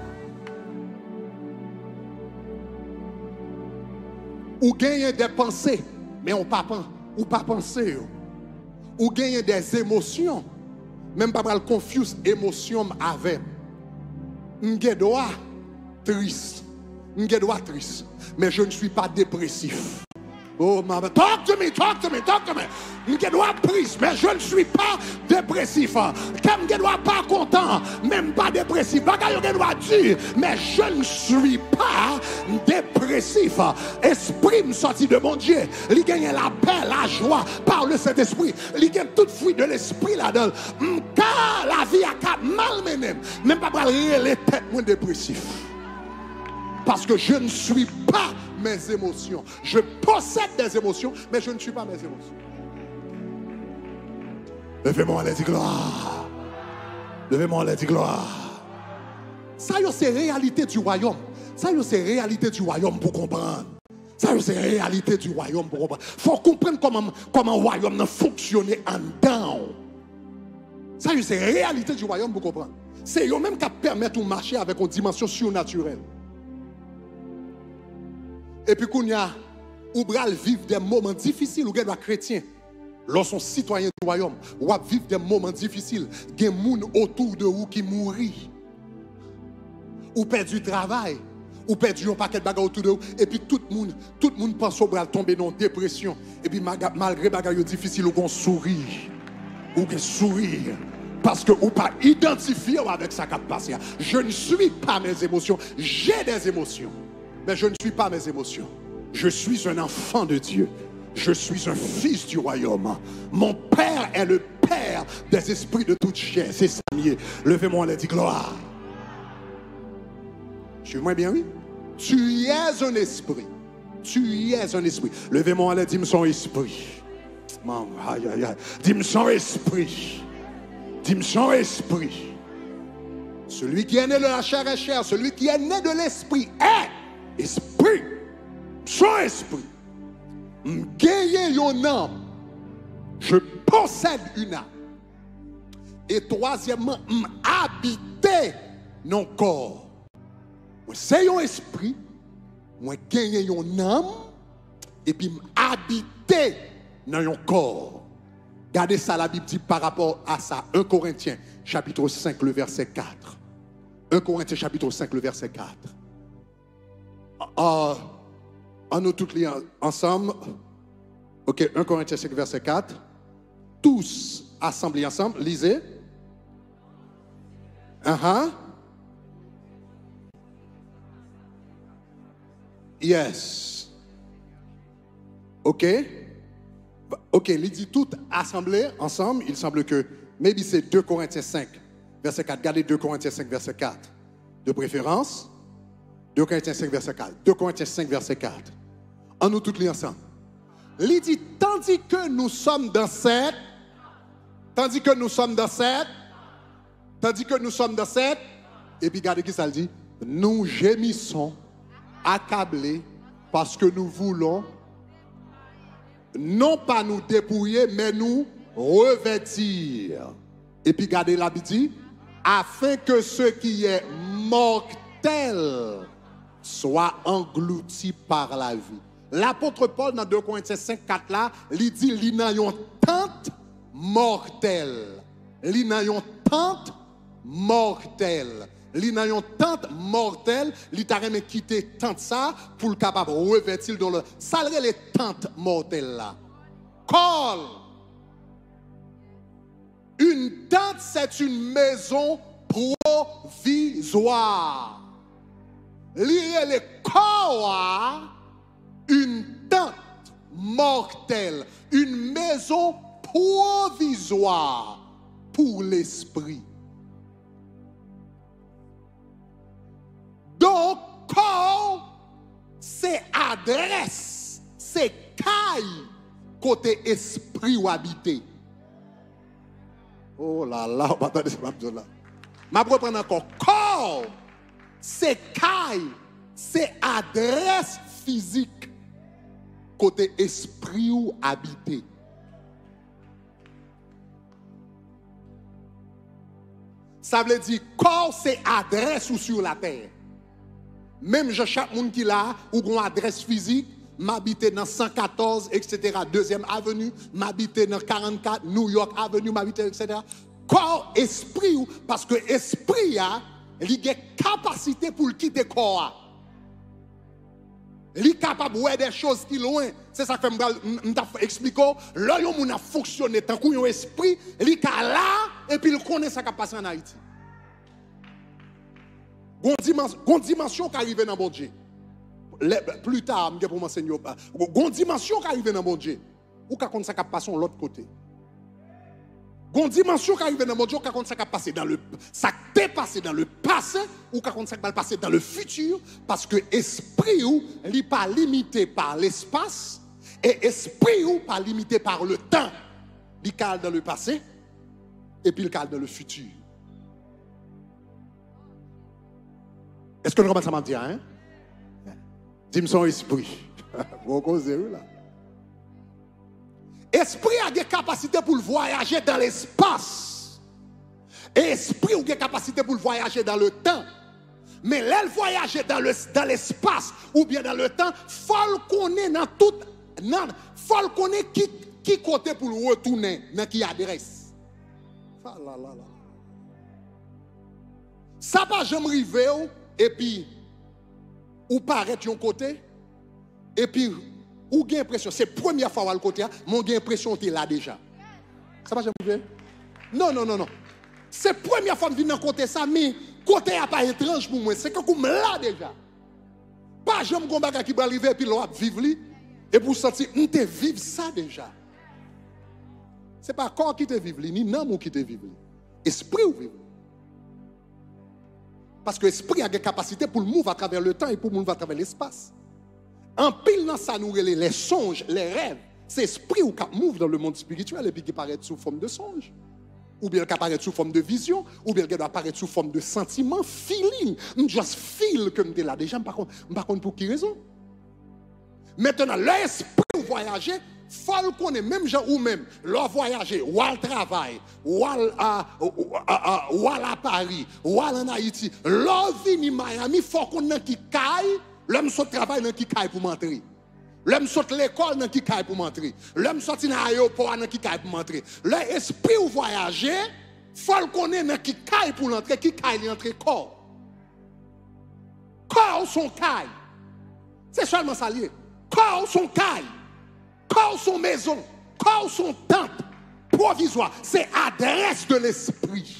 Ou gagner des pensées, mais on pas penser. Ou gagner des émotions. Même pas mal confuse émotion avec. M'gedoa triste. M'gedoa triste. Mais je ne suis pas dépressif. Oh, maman, talk to me. M'gedoa triste, mais je ne suis pas dépressif. Comme m'gedoa pas content, même pas dépressif. Bagaille m'gedoa dire, mais je ne suis pas dépressif. Esprit me sorti de mon Dieu. Il gagne la paix, la joie par le Saint-Esprit. Il gagne toute fruit de l'esprit là-dedans. Car la vie a malmené. Même pas les têtes moins dépressif. Parce que je ne suis pas mes émotions. Je possède des émotions, mais je ne suis pas mes émotions. Levez-moi les gloire. Levez-moi les gloire. Ça, c'est la réalité du royaume. Ça, c'est la réalité du royaume pour comprendre. Ça, c'est la réalité du royaume pour comprendre. Il faut comprendre comment le royaume fonctionne en dedans. Ça, c'est la réalité du royaume pour comprendre. C'est eux-mêmes qui permettent de marcher avec une dimension surnaturelle. Et puis, quand il y a vivre des moments difficiles, ou des chrétiens, lorsqu'on citoyen du royaume, ou vivre des moments difficiles, il y a des gens autour de vous qui mourent, ou perdent du travail, ou perdent un paquet de bagages autour de vous, et puis tout le monde pense au bras tomber dans une dépression, et puis malgré les bagages difficiles, ou sourire, parce que vous pas identifié avec ça qui a passé. Je ne suis pas mes émotions, j'ai des émotions. Mais je ne suis pas mes émotions. Je suis un enfant de Dieu. Je suis un fils du royaume. Mon Père est le Père des esprits de toute chair. C'est ça, mieux. Levez-moi et dis gloire. Suivez-moi bien, oui? Tu es un esprit. Tu es un esprit. Levez-moi et dis son esprit. Aïe, aïe, aïe. Dis-moi son esprit. Dis-moi son esprit. Celui qui est né de la chair est chair. Celui qui est né de l'esprit est esprit, son esprit. M'gagne une âme. Je possède une âme. Et troisièmement, m'habiter dans le corps. Moi, c'est un esprit, moi, gagner une âme, et puis m'habiter dans le corps. Regardez ça, la Bible dit par rapport à ça. 1 Corinthiens, chapitre 5, le verset 4. 1 Corinthiens, chapitre 5, le verset 4. En nous tous lire ensemble. Ok, 1 Corinthiens 5, verset 4. Tous assemblés ensemble, lisez. Yes. Ok. Ok, il dit tout assemblés ensemble. Il semble que, maybe c'est 2 Corinthiens 5, verset 4. Regardez 2 Corinthiens 5, verset 4. De préférence. 2 Corinthiens 5, verset 4. 2 Corinthiens 5, verset 4. En nous tous les ensemble. Il dit, tandis que nous sommes dans cette, et puis regardez qui ça le dit, nous gémissons, accablés, parce que nous voulons, non pas nous dépouiller, mais nous revêtir. Et puis regardez la Bible dit, afin que ce qui est mortel soit englouti par la vie. L'apôtre Paul, dans 2 Corinthiens 5, 4 là, il dit, il y a une tente mortelle. Il y a une tente mortelle. Il y a une tente mortelle. Il a quitté tente ça pour le capable de revêtir dans le. Ça, les tentes mortelles là. Call. Une tente, c'est une maison provisoire. Lire les corps. Une tente mortelle, une maison provisoire pour l'esprit. Donc, corps, c'est adresse, c'est caille côté esprit ou habité. Oh là là, on va attendre ce là. Je vais reprendre encore. Corps, c'est caille, c'est adresse physique. Côté esprit ou habité. Ça veut dire corps c'est adresse ou sur la terre. Même chaque monde qui l'a ou une adresse physique, m'habiter dans 114 etc. 2e avenue, m'habiter dans 44 New York Avenue, m'habiter etc. Corps esprit ou parce que esprit a il a capacité pour quitter corps. Il est capable de voir des choses qui sont loin. C'est ça que je explique. Là, il a fonctionné tant qu'il y a un esprit, il est là et puis il connaît ce qui passe en Haïti. Une dimension qui arrive dans mon Dieu. Plus tard, je vais pour m'enseigner. Une dimension qui arrive dans mon Dieu. Ou qui connaît ce qui passe de l'autre côté. Une dimension qui arrive dans mon Dieu, qui connaît ce qui passe dans le ça t'est passé dans le passé ou qui connaît ce qui va passer dans le futur parce que esprit ou n'est pas limité par l'espace et esprit ou pas limité par le temps. Il cale dans le passé et puis il cale dans le futur. Est-ce que nous commençons à dire hein? Dis-moi son esprit. Vous causez là. Esprit a des capacités pour voyager dans l'espace. Et esprit a des capacités pour voyager dans le temps. Mais l'elle voyager dans l'espace ou bien dans le temps, il faut connaître dans tout. Faut connaître qui côté pour retourner, dans qui adresse. Ça va jamais arriver et puis ou paraître un côté et puis ou gain impression, c'est la première fois à le côté, mon gain impression tu es là déjà. Ça va jamais arriver? Non. C'est la première fois que je viens dans côté ça, mais côté n'est pas étrange pour moi, c'est que comme là déjà. Pas jamais un bagage qui va arriver et puis l'on va vivre et pour sentir on te vivre ça déjà. C'est pas corps qui te vivre ni non qui te vivre. Esprit ou vivre. Parce que l'esprit a des capacités pour le mouvoir à travers le temps et pour le mouvoir à travers l'espace. En pile dans ça, nous les songes, les rêves. C'est l'esprit qui mouve dans le monde spirituel et puis qui paraît sous forme de songe. Ou bien qui apparaît sous forme de vision, ou bien qui doit apparaître sous forme de sentiment, feeling. Just feel que je là déjà, par contre, pour qui raison? Maintenant, l'esprit voyager, faut qu'on ait même gens ou même leur voyager, ou à travail, ou à Paris, ou en Haïti, leur vini Miami, faut qu'on ait qui caille, l'homme saute travail dans qui caille pour m'entrer. L'homme saute l'école dans qui caille pour m'entrer. L'homme saute dans l'aéroport dans qui caille pour m'entrer. L'esprit ou voyager, faut qu'on ait dans qui caille pour l'entrer, qui caille l'entrer corps. Corps son caille. C'est seulement ça lié. Corps son caille. Corps son maison. Corps son temple provisoire. C'est adresse de l'esprit.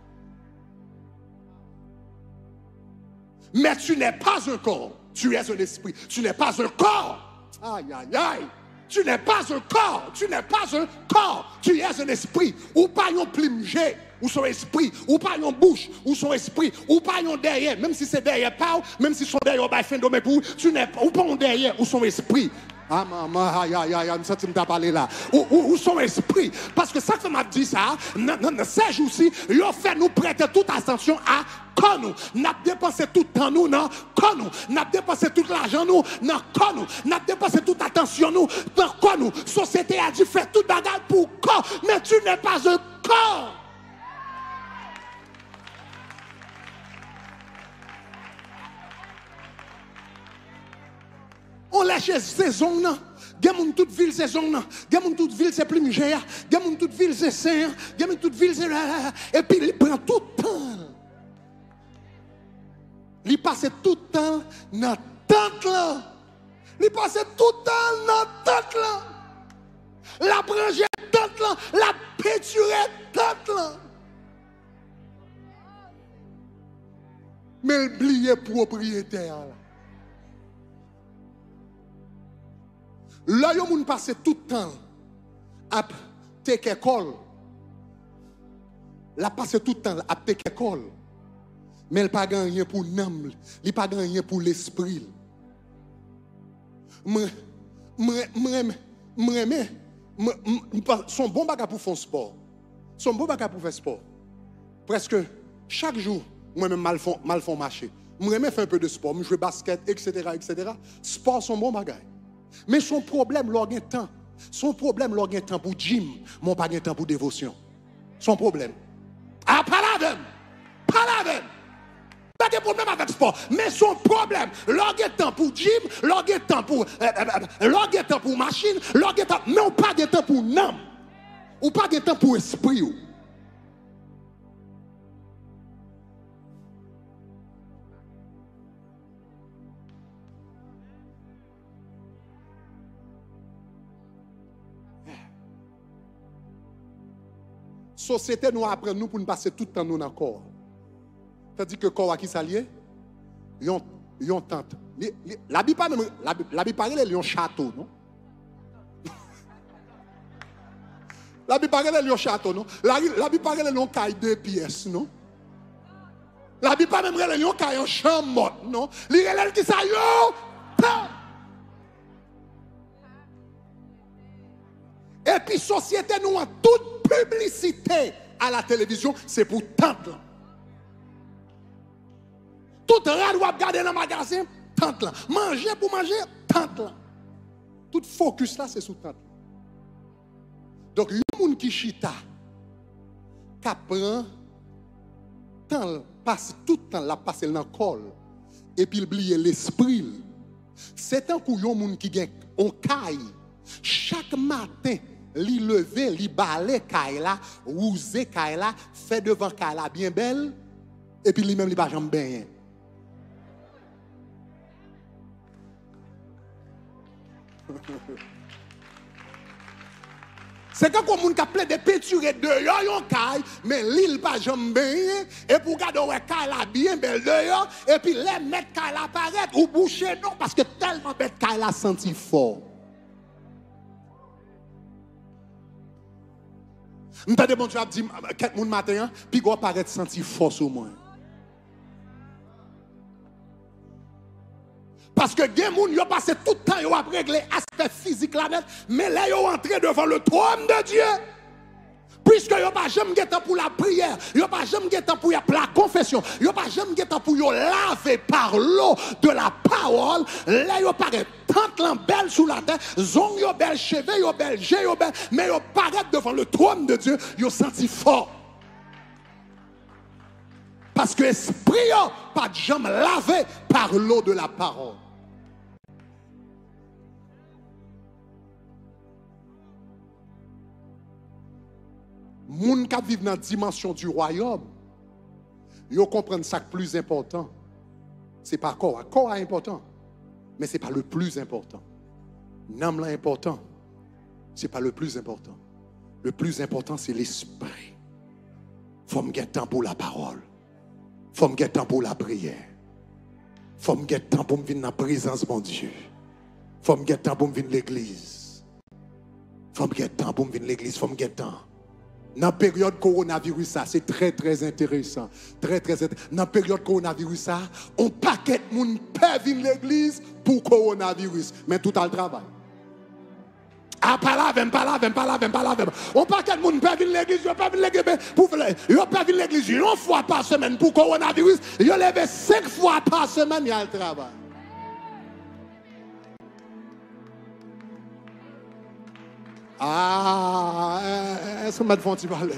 Mais tu n'es pas un corps. Tu es un esprit. Tu n'es pas un corps. Aïe, aïe, aïe. Tu n'es pas un corps. Tu n'es pas un corps. Tu es un esprit. Ou pas un plumgé. Ou son esprit, ou pas yon bouche, ou son esprit, ou pas yon derrière, même si c'est derrière pas, même si son derrière va faire de pour, tu n'es pas, ou pas yon derrière, ou son esprit. Ah maman, aïe aïe aïe, je me sens m'ta parler là. Ou son esprit. Parce que ça que m'a dit ça, dans ces jours-ci, il fait nous prêter toute attention à quand nous. N'a dépensé tout le temps nous, non, quand nous. N'a dépensé tout l'argent nous, non, quand nous. N'a dépensé toute attention nous, non, quand nous. Société a dit faire toute bagarre pour quand, mais tu n'es pas un corps. On lâche saison nan. Gamoun toute ville saison nan. Gamoun toute ville c'est plus migéa. Gamoun toute ville c'est saint. Gamoun toute ville c'est et puis il prend tout le temps. Il passe tout le temps dans tente là. Il passe tout le temps dans tente là. La branche tente là, la peinture tente là. Mais il oublie propriétaire là. Là, il y a passé tout le temps à take école. Il a passé tout le temps à take école. Mais il n'a pas gagné pour l'âme. Il n'a pas gagné pour l'esprit. Son bon bagage pour faire sport. Son bon bagage pour faire sport. Presque chaque jour, moi-même mal font marcher. Je faire un peu de sport. Je joue basket, etc., etc. Sport, son bon bagage. Mais son problème, l'orgue temps. Son problème, l'orgue temps pour gym, mon pas temps pour dévotion. Son problème. Ah, pas la même. Pas la même. Pas de problème avec sport. Mais son problème, l'orgue temps pour gym, l'orgue temps pour machine, l'orgue temps. Mais on pas de temps pour âme. Ou pas de temps pour esprit. Société nous apprend nous pour nous passer tout le temps nous dans le corps. C'est-à-dire que le corps à qui s'allie, yon tente. La Bible parle de yon château, non? La Bible parle de yon château, non? La Bible parle de yon caille 2 pièces, non? La Bible parle de yon caille en chambre, non? L'irélève qui ça yo, et puis société nous a toute publicité à la télévision, c'est pour tente là. Tout rad ou regarder dans le magasin, tente là. Manger pour manger, tente là. Tout focus là, c'est sous tente. Donc, il y a des gens qui chita, qui prend temps, passe tout le temps, la passe dans le col, et puis il oublie l'esprit. C'est un coup, il y a des gens qui gagnent on caille. Chaque matin, li lever, li balé kaila, rousé kaila, fait devant kaila bien belle, et puis lui-même li pas jamais bien. C'est quand on a plein de peintures de yon caille, mais l'île pas jamais bien, et pour garder ouais kaila bien belle dehors, et puis les mettre kaila apparaître ou boucher non, parce que tellement bête kaila senti fort. M'tendez bon Dieu a dit quelques monde matin puis go paraître sentir force au moins. Parce que gen moun yo passé tout le temps yo a régler aspect physique là net, mais là yo entré devant le trône de Dieu. Puis puisque yo pas jamais temps pour la prière, yo pas jamais temps pour la confession, yo pas jamais temps pour yo laver par l'eau de la parole, là yo paraît tant la belle sous la terre, zong yo belle cheveux, yo belle j'ai yo belle, mais yo paraît devant le trône de Dieu, yo senti fort. Parce que l'esprit n'a pas de jambe lavé par l'eau de la parole. Les gens qui vivent dans la dimension du royaume, ils comprennent ça que plus important. Ce n'est pas corps. Corps est important, mais ce n'est pas le plus important. L'âme est important, ce n'est pas le plus important. Le plus important, c'est l'esprit. Il faut me gagner temps pour la parole. Il faut me gagner temps pour la prière. Il faut me gagner temps pour me venir dans la présence de mon Dieu. Il faut me gagner temps pour me venir à l'église. Il faut me gagner temps pour me venir à l'église. Il faut me gagner temps. Dans la période coronavirus, ça, c'est très, très intéressant. Très, très intéressant. Dans la période coronavirus, ça, on paquet de monde peut venir à l'église pour coronavirus. Mais tout a le travail. Ah, pas là. On paquet de monde peut venir à l'église, pas venir à l'église pour faire. Ils peuvent venir à l'église une fois par semaine pour coronavirus. Ils lèvent 5 fois par semaine, il y a le travail. Ah, est-ce que je vais te parler?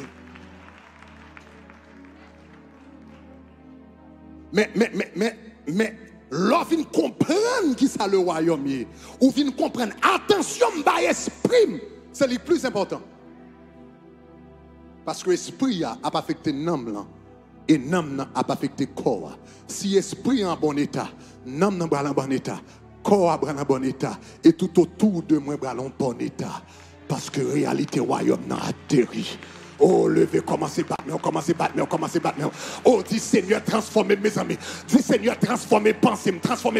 Mais, l'offre vient comprendre qui ça le royaume est. Ou vient comprendre, attention, m'ba esprit, c'est le plus important. Parce que l'esprit a pas affecté l'âme, et l'âme a pas affecté le corps. Si l'esprit est en bon état, l'âme n'est pas en bon état, le corps est en bon état, et tout autour de moi est en bon état. Parce que la réalité royaume n'a atterri. Oh, levez, commencez à battre. Oh, dis Seigneur, transformez mes amis. Dis Seigneur, transformez pensez.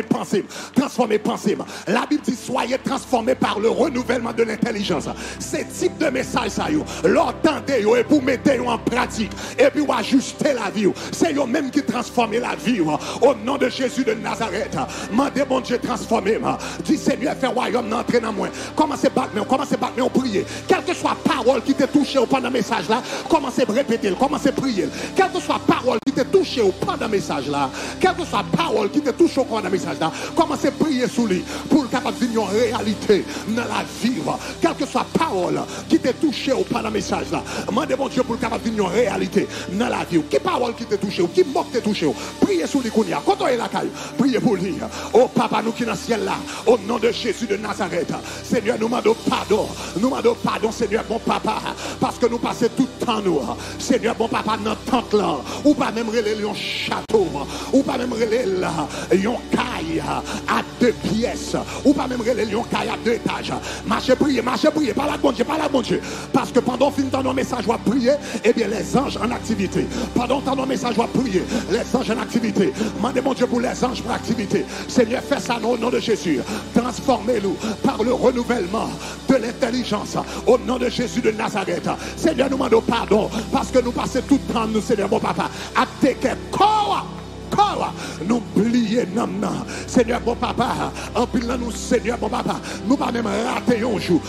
La Bible dit, soyez transformés par le renouvellement de l'intelligence. Ce type de message, ça, l'entendez et vous mettez en pratique. Et puis vous ajustez la vie. C'est eux même qui transforment la vie. Au nom de Jésus de Nazareth. Mandez mon Dieu, transformez-moi. Dis Seigneur, fais royaume d'entrer dans moi. Commencez à battre, prier. Quelle que soit la parole qui t'a touché pendant le message, commencez à répéter, commencez à prier. Quelle que soit la parole qui t'a touché au pendant le message là, quelle que soit la parole qui t'a touché au pendant le message là, commencez à prier sous lui pour le capable de venir en réalité dans la vie. Quelle que soit la parole qui t'a touché au pendant le message là, demandez mon Dieu pour le capable de venir en réalité dans la vie. Qui parole qui t'a touché, qui mot t'a touché, priez sous lui. Quand on est la caille, priez pour lui. Oh Papa, nous qui dans le ciel là, au nom de Jésus de Nazareth, Seigneur, nous demandons pardon, Seigneur, mon Papa, parce que nous passons tout le temps, nous, Seigneur, bon papa, dans tente là, ou pas même relayer un château, ou pas même relayer un caille à 2 pièces, ou pas même relayer un caille à 2 étages. Marchez, priez, par la bon Dieu, parce que pendant fin temps nos messages va prier, eh bien les anges en activité. Pendant temps nos messages va prier, les anges en activité. Mandez mon Dieu pour les anges pour activité. Seigneur, fais ça au nom de Jésus. Transformez-nous par le renouvellement de l'intelligence au nom de Jésus de Nazareth. Seigneur, nous demandons pardon parce que nous passons tout le temps, nous, Seigneur, mon papa, à te corps. Nous oublions, Seigneur, mon papa, en pilant nous, Seigneur, mon papa, nous pas même rater un jour,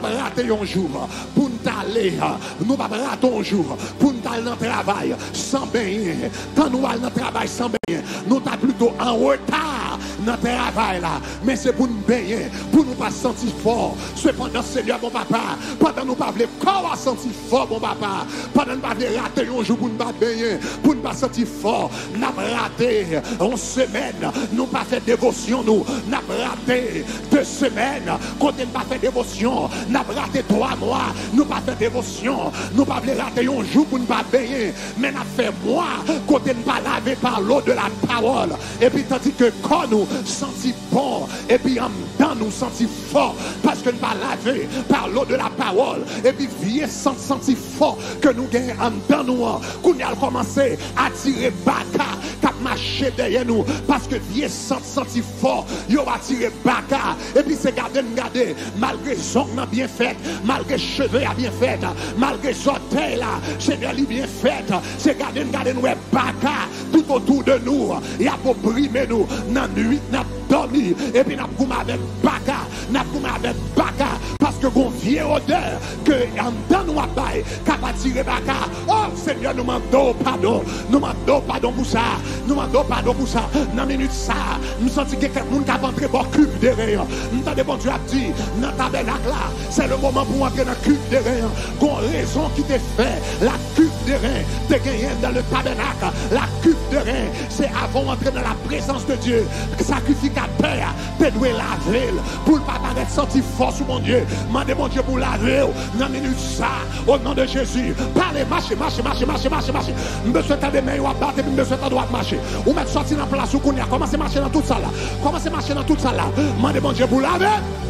pour nous aller, nous pas rater un jour, pour nous aller dans le travail sans baigner, quand nous allons dans le travail sans baigner, nous sommes plutôt en retard dans le travail là, mais c'est pour nous baigner, pour nous pas sentir fort, cependant, Seigneur, mon papa, pendant nous pas le corps à sentir fort, mon papa, pendant nous pas rater un jour pour nous pas baigner, pour nous pas sentir fort, nous raté en semaine, nous pas fait dévotion, nous n'avons raté 2 semaines, quand nous pas fait dévotion, nous avons raté 3 mois, nous pas fait dévotion, nous pas raté un jour pour nous pas baigner, mais nous fait mois, quand nous pas lavé par l'eau de la parole, et puis tandis que quand nous sentis bon, et puis en dedans nous sentis fort, parce que nous pas lavé par l'eau de la parole, et puis vieux sentis fort que nous gagnons en dedans nous, qu'on a commencé à tirer baka, marcher derrière nous parce que vieux senti fort, il va tirer baka et puis c'est garder malgré son bien fait, malgré cheveux bien fait, malgré sortel là, Seigneur bien fait, c'est garder nous baka tout autour de nous, il y a pour brimer nous dans nuit, n'a dormi et puis n'a avec baka Parce que qu'on vieille odeur que en dedans nous a bail, capable tirer baka. Oh Seigneur, nous demandons pardon. Nous demandons pardon pour ça. Nous demandons pardon pour ça. Dans minute ça, nous sentons que quelqu'un qui a entré dans le cube de rien. Nous entendons bon Dieu a dit, dans le tabernacle là, c'est le moment pour entrer dans le cube de rien. Qu'on raison qui te fait, la cube de rien, te gagner dans le tabernacle. La cube de rien, c'est avant d'entrer dans la présence de Dieu. Sacrificateur, te doit laver pour ne pas paraître senti fort sur mon Dieu. Mandez mon Dieu pour laver. Dans minute ça, au nom de Jésus. Parlez, marchez. Me souhaite des mains à battre et me souhaite à droite marcher. Ou mettre sorti dans la place où on a commencé à marcher dans toute ça là. Commencez à marcher dans toute ça là. Mandez mon Dieu pour laver.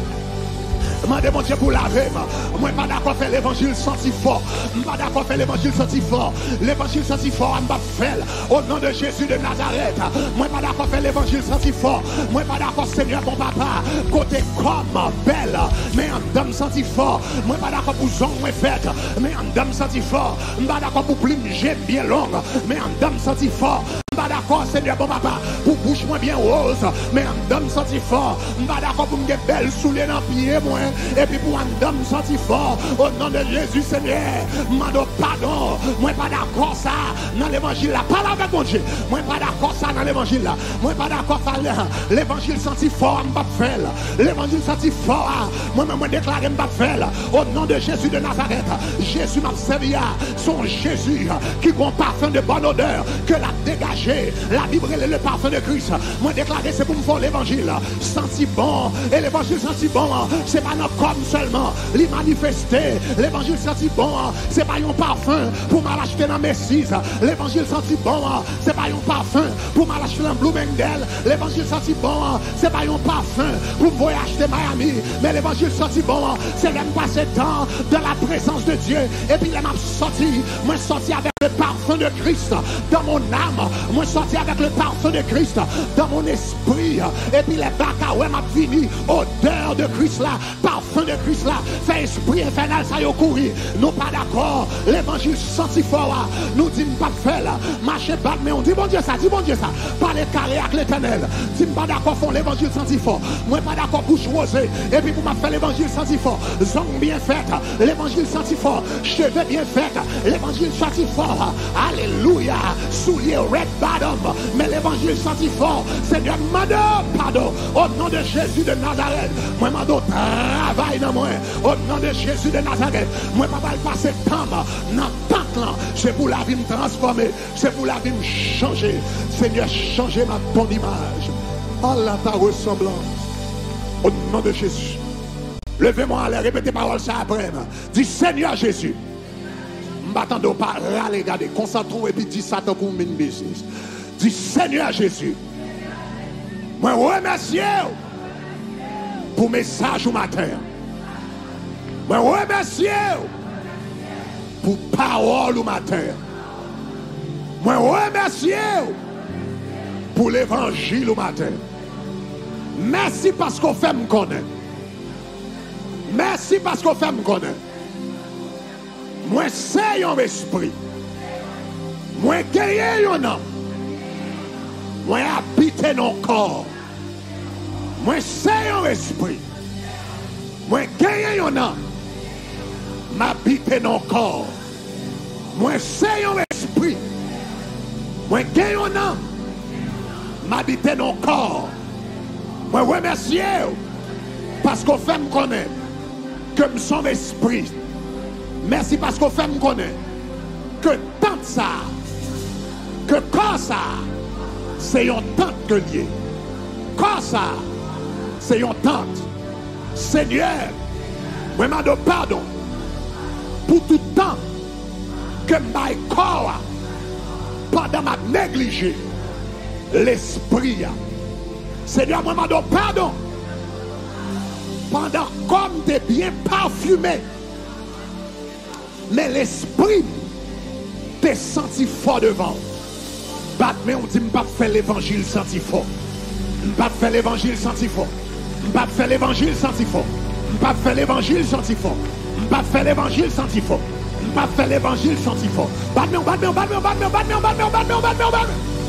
Demandez mon Dieu pour laver. Moi, pas d'accord faire l'évangile senti fort. Pas d'accord faire l'évangile senti fort. L'évangile senti fort, on va faire au nom de Jésus de Nazareth. Moi, pas d'accord faire l'évangile senti fort. Moi, pas d'accord, Seigneur, mon papa. Côté comme belle, mais en dame senti fort. Moi, pas d'accord pour zong, moi, fête, mais en dame senti fort. Pas d'accord pour plume, j'aime bien longue, mais en dame senti fort. Pas d'accord, Seigneur, bon papa, pour bouche moins bien rose, mais un dame senti fort. Pas d'accord pour me get belle sous les pieds, moi, et puis pour un dame senti fort, au nom de Jésus, Seigneur, mando pardon. Moi, pas d'accord ça dans l'évangile là, parle avec mon Dieu. Moi, pas d'accord ça dans l'évangile là. Moi, pas d'accord ça l'évangile senti fort, on va faire. L'évangile senti fort, moi, déclarer, on va faire. Au nom de Jésus de Nazareth, Jésus m'a servi à son Jésus qui a un parfum de bonne odeur que l'a dégagé. La Bible est le parfum de Christ. Moi déclarer c'est pour me faire l'évangile senti bon. Et l'évangile senti bon, c'est pas notre corps seulement. Les manifester. L'évangile senti bon, c'est pas un parfum pour mal acheter dans Messis. L'évangile senti bon, c'est pas un parfum pour mal acheter dans Bloomingdale. L'évangile senti bon, c'est pas un parfum pour voyager acheter Miami. Mais l'évangile senti bon, c'est même passer temps dans la présence de Dieu. Et puis les m'a sorti, moi sorti avec le parfum de Christ dans mon âme. Moi sorti avec le parfum de Christ dans mon esprit. Et puis les bacs ouais m'a fini. Odeur de Christ là, parfum de Christ là, fait esprit infernal ça y a couru. Nous pas d'accord. L'évangile senti fort. Nous disons pas faire là. Marcher pas mais on dit bon Dieu ça, dit bon Dieu ça. Parler carré avec l'éternel. Dis pas d'accord font l'évangile senti fort. Moi pas d'accord bouche rosée. Et puis pour m'a faire l'évangile senti fort. Zong bien fait. L'évangile senti fort. Cheveux bien fait. L'évangile senti fort. Alléluia. Souliers red bottom. Mais l'évangile senti fort. Seigneur, madame, pardon. Au nom de Jésus de Nazareth. Moi, madame, travaille dans moi. Au nom de Jésus de Nazareth. Moi, papa, le passer temps dans tant là. C'est pour la vie me transformer. C'est pour la vie me changer. Seigneur, changez ma ton image. Allah ta ressemblance. Au nom de Jésus. Levez-moi à l'air, répétez parole ça après. Dis Seigneur Jésus. M'attendons pas râler, regardez, concentrons et puis dis Satan pour une business. Dis Seigneur Jésus. Moi remercie pour message au matin. Moi remercie pour parole au matin. Moi remercie pour l'évangile au matin. Merci parce qu'on fait me connaître. Merci parce qu'on fait me connaître. Moi c'est un esprit. Moi gagne un homme. Moi habite dans le corps. Moi c'est un esprit. Moi gagne un homme. M'habite dans le corps. Moi c'est un esprit. Moi gagne un homme. M'habite dans le corps. Moi remercie parce qu'on fait me connaître que son esprit. Merci parce qu'on fait me connaître que tant ça, que quand ça, c'est un tant que lié. Quand ça, c'est un tant. Seigneur, moi m'en donne pardon pour tout temps que ma corps pendant ma négligé l'esprit. Seigneur, moi m'en donne pardon pendant comme t'es bien parfumé. Mais l'esprit t'es senti fort devant. Mais on dit pas faire l'évangile senti fort. Pas faire l'évangile senti fort. Pas faire l'évangile senti fort. Pas faire l'évangile senti fort. Pas faire l'évangile senti fort. Pas faire l'évangile senti fort. Pas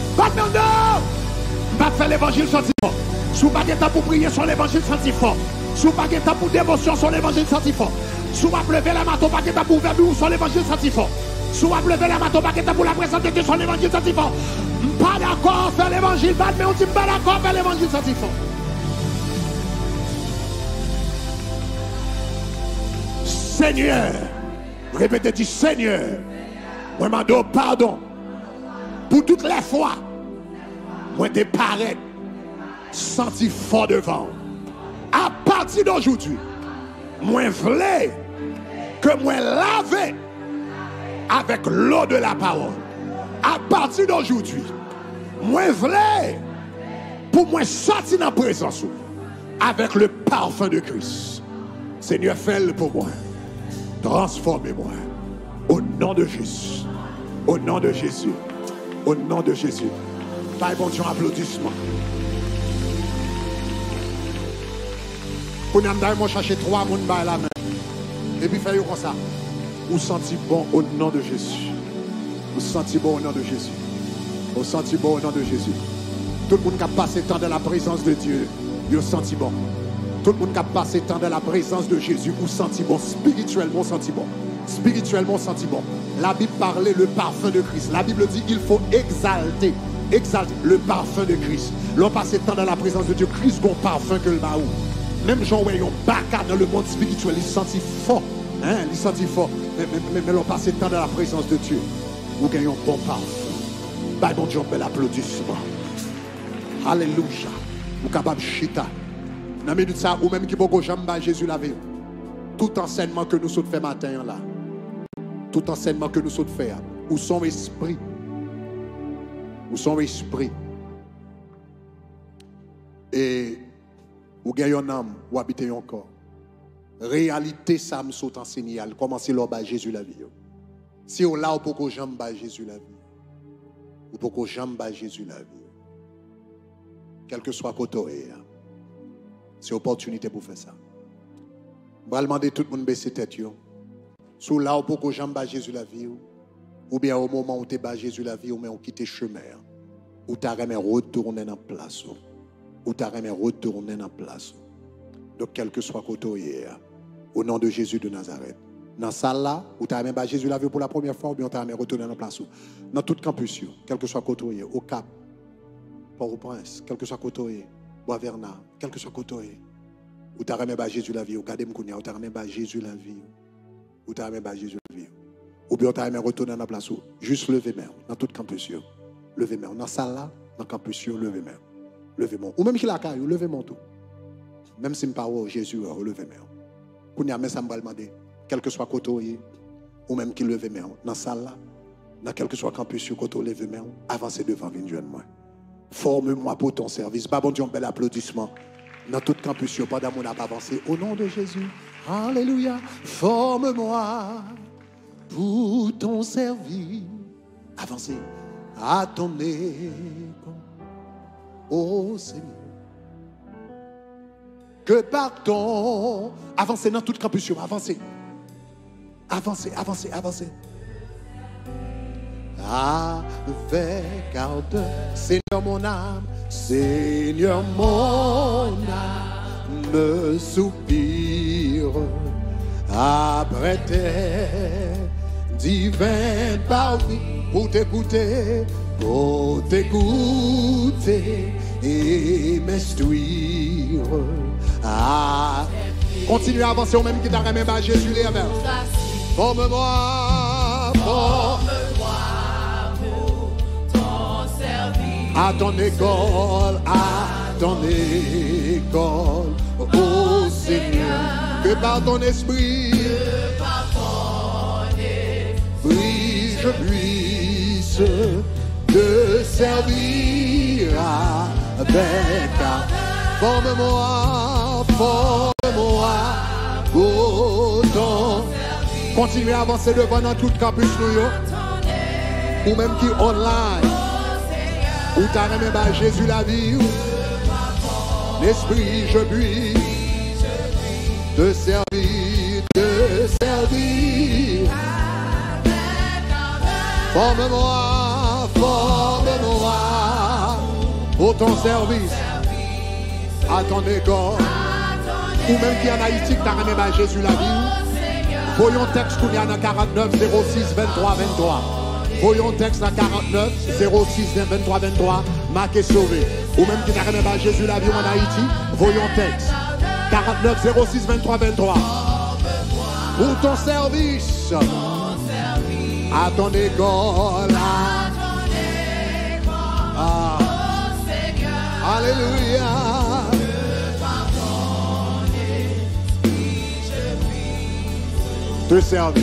faire l'évangile senti fort. Si vous n'avez pas pour prier sur l'évangile senti fort. Sous pas que pour dévotion sur l'évangile senti fort. Sous pas lever la main, pas que pour verbe sur l'évangile senti fort. Sous pas lever la main, pas que pour la présence de Dieu sur l'évangile senti fort. Pas d'accord faire l'évangile, mais on dit pas d'accord faire l'évangile senti fort. Seigneur, répétez du Seigneur, moi m'en pardon pour toutes les fois, moi te paraître senti fort devant. À partir d'aujourd'hui, moi voulais que moi laver avec l'eau de la parole. À partir d'aujourd'hui, moi voulais pour moi sortir dans la présence avec le parfum de Christ. Seigneur, fais-le pour moi. Transformez-moi. Au nom de Jésus. Au nom de Jésus. Au nom de Jésus. Bye, bon Dieu, applaudissement. Pour nous, chercher 3 personnes par la main. Et puis, faites comme ça. Vous sentez bon au nom de Jésus. Vous sentez bon au nom de Jésus. Vous sentez bon au nom de Jésus. Tout le monde qui a passé temps dans la présence de Dieu, vous sentez bon. Tout le monde qui a passé temps dans la présence de Jésus, vous sentez bon. Spirituellement, sentez bon. Spirituellement, sentez bon. La Bible parlait le parfum de Christ. La Bible dit qu'il faut exalter. Exalter le parfum de Christ. L'on passe temps dans la présence de Dieu. Christ a un parfum que le baou. Même Jean où ils ont bacard dans le monde spirituel, ils sentent fort. Hein? Ils sentent fort. Mais l'on passe temps dans la présence de Dieu. Vous gagnez un bon parfum. Bah, bon Dieu, bel applaudissement. Alléluia. Vous capable de chita. Dans minute ça, ou même qui peut jamais Jésus laver. Tout enseignement que nous sommes fait matin là. Tout enseignement que nous sommes fait. Où son esprit. Où son esprit. Et ou gagne un âme, ou habiter un corps. Réalité, ça me saute enseigné. Commencez là Jésus la vie. Si on là, on peut jamais Jésus la vie. Ou peut jamais Jésus la vie. Quel que soit côté. C'est opportunité pour faire ça. Je vais demander tout le monde de baisser tête. Si là, on peut jamais Jésus la vie. Ou bien au moment où tu es Jésus la vie, ou bien on quitte le chemin. Ou tu as retourné dans la place. Ou tu as retourné dans la place. Donc, quel que soit côté, au nom de Jésus de Nazareth. Dans la salle là, où tu as Jésus la vie pour la première fois, ou bien tu as retourné dans la place. Dans tout campus, quel que soit côté, au Cap, Port-au-Prince, quel que soit côté, Bois-Vernat, quel que soit côté, où tu as Jésus la vie, ou Gade Mkounia, où tu as Jésus la vie, où tu as Jésus la vie, ou bien tu as retourné dans la place. Juste lever main, dans tout campus. Levez main. Dans la salle là, dans le campus, levez main. Levez-moi. Ou même si la caille, levez-moi tout. Même si je ne parle pas Jésus, levez-moi. Quand il y a ça, je vais demander, quel que soit côté, ou même qui levez-moi. Dans la salle là, dans quel que soit campus, côté, levez-moi. Avancez devant, venez moi. Forme-moi pour ton service. Bah, bon Dieu, un bel applaudissement. Dans tout campus, pas d'amour à avancer. Au nom de Jésus. Alléluia. Forme-moi pour ton service. Avancez. À ton école. Oh Seigneur, que par ton... Avancez dans toute campus, avancez. Avancez, avancez, avancez. Avec ardeur, Seigneur mon âme, Seigneur mon âme, me soupire après tes divines paroles pour t'écouter. Pour t'écouter et m'instruire. Continuez à avancer au même qui t'a remis à Jésus les amis. Forme-moi pour ton service. À ton école, oh Seigneur, que par ton esprit, je puisse te servir avec forme-moi pour ton. Continuez à avancer devant dans tout campus ou même qui online où tu as remis Jésus la vie l'esprit je puis te servir forme-moi pour ton service à ton école ou même qui en Haïti, qui t'a remis à Jésus la vie. Voyons texte qu'on y a dans 49 06 23 23. Voyons texte dans 49 06 23 23. Marqué sauvé. Ou même qui t'a remis à Jésus la vie en Haïti. Voyons texte. 49 06 23 23. Pour ton service. À ton école. Ah. Alléluia. Te servir.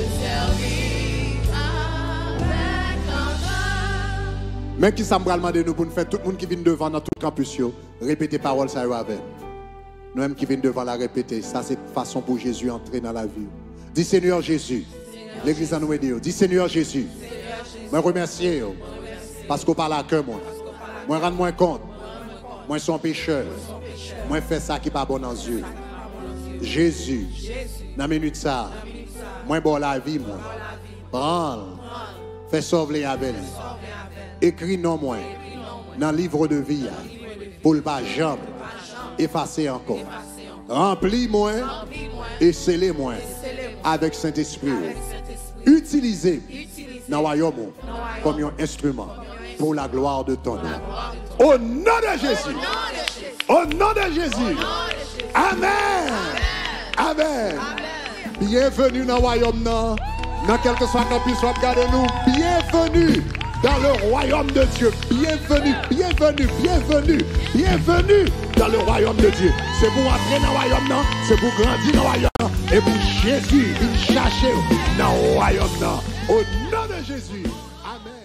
Mais qui ça me demander nous pour nous faire tout le monde qui vient devant dans tout le campus, répéter parole ça avec. Nous-mêmes qui viennent devant la répéter, ça c'est façon pour Jésus entrer dans la vie. Dis Seigneur Jésus. L'église a nous dit, dis Seigneur Jésus. Je remercie parce qu'on parle à cœur moi. Moi rendre moins compte. Moi suis un pécheur. Moi fais ça qui n'est pas bon dans les yeux. Jésus, dans la minute ça, moi bon la vie moi. Prends, fais sauver avec lui. Écris non moi dans le livre de vie pour le pas jamais effacer encore. Remplis-moi et scellez-moi avec Saint-Esprit. Utilisez dans le royaume comme un instrument pour la gloire de ton nom. Au nom de Jésus. Au nom de Jésus. Amen. Amen. Bienvenue dans le royaume. Dans quel que soit qu'on puisse regarder nous. Bienvenue dans le royaume de Dieu. Bienvenue, bienvenue, bienvenue, bienvenue dans le royaume de Dieu. C'est pour entrer dans le royaume, non? C'est pour grandir dans le royaume. Et pour Jésus, il chercher dans le royaume. Au nom de Jésus. Amen.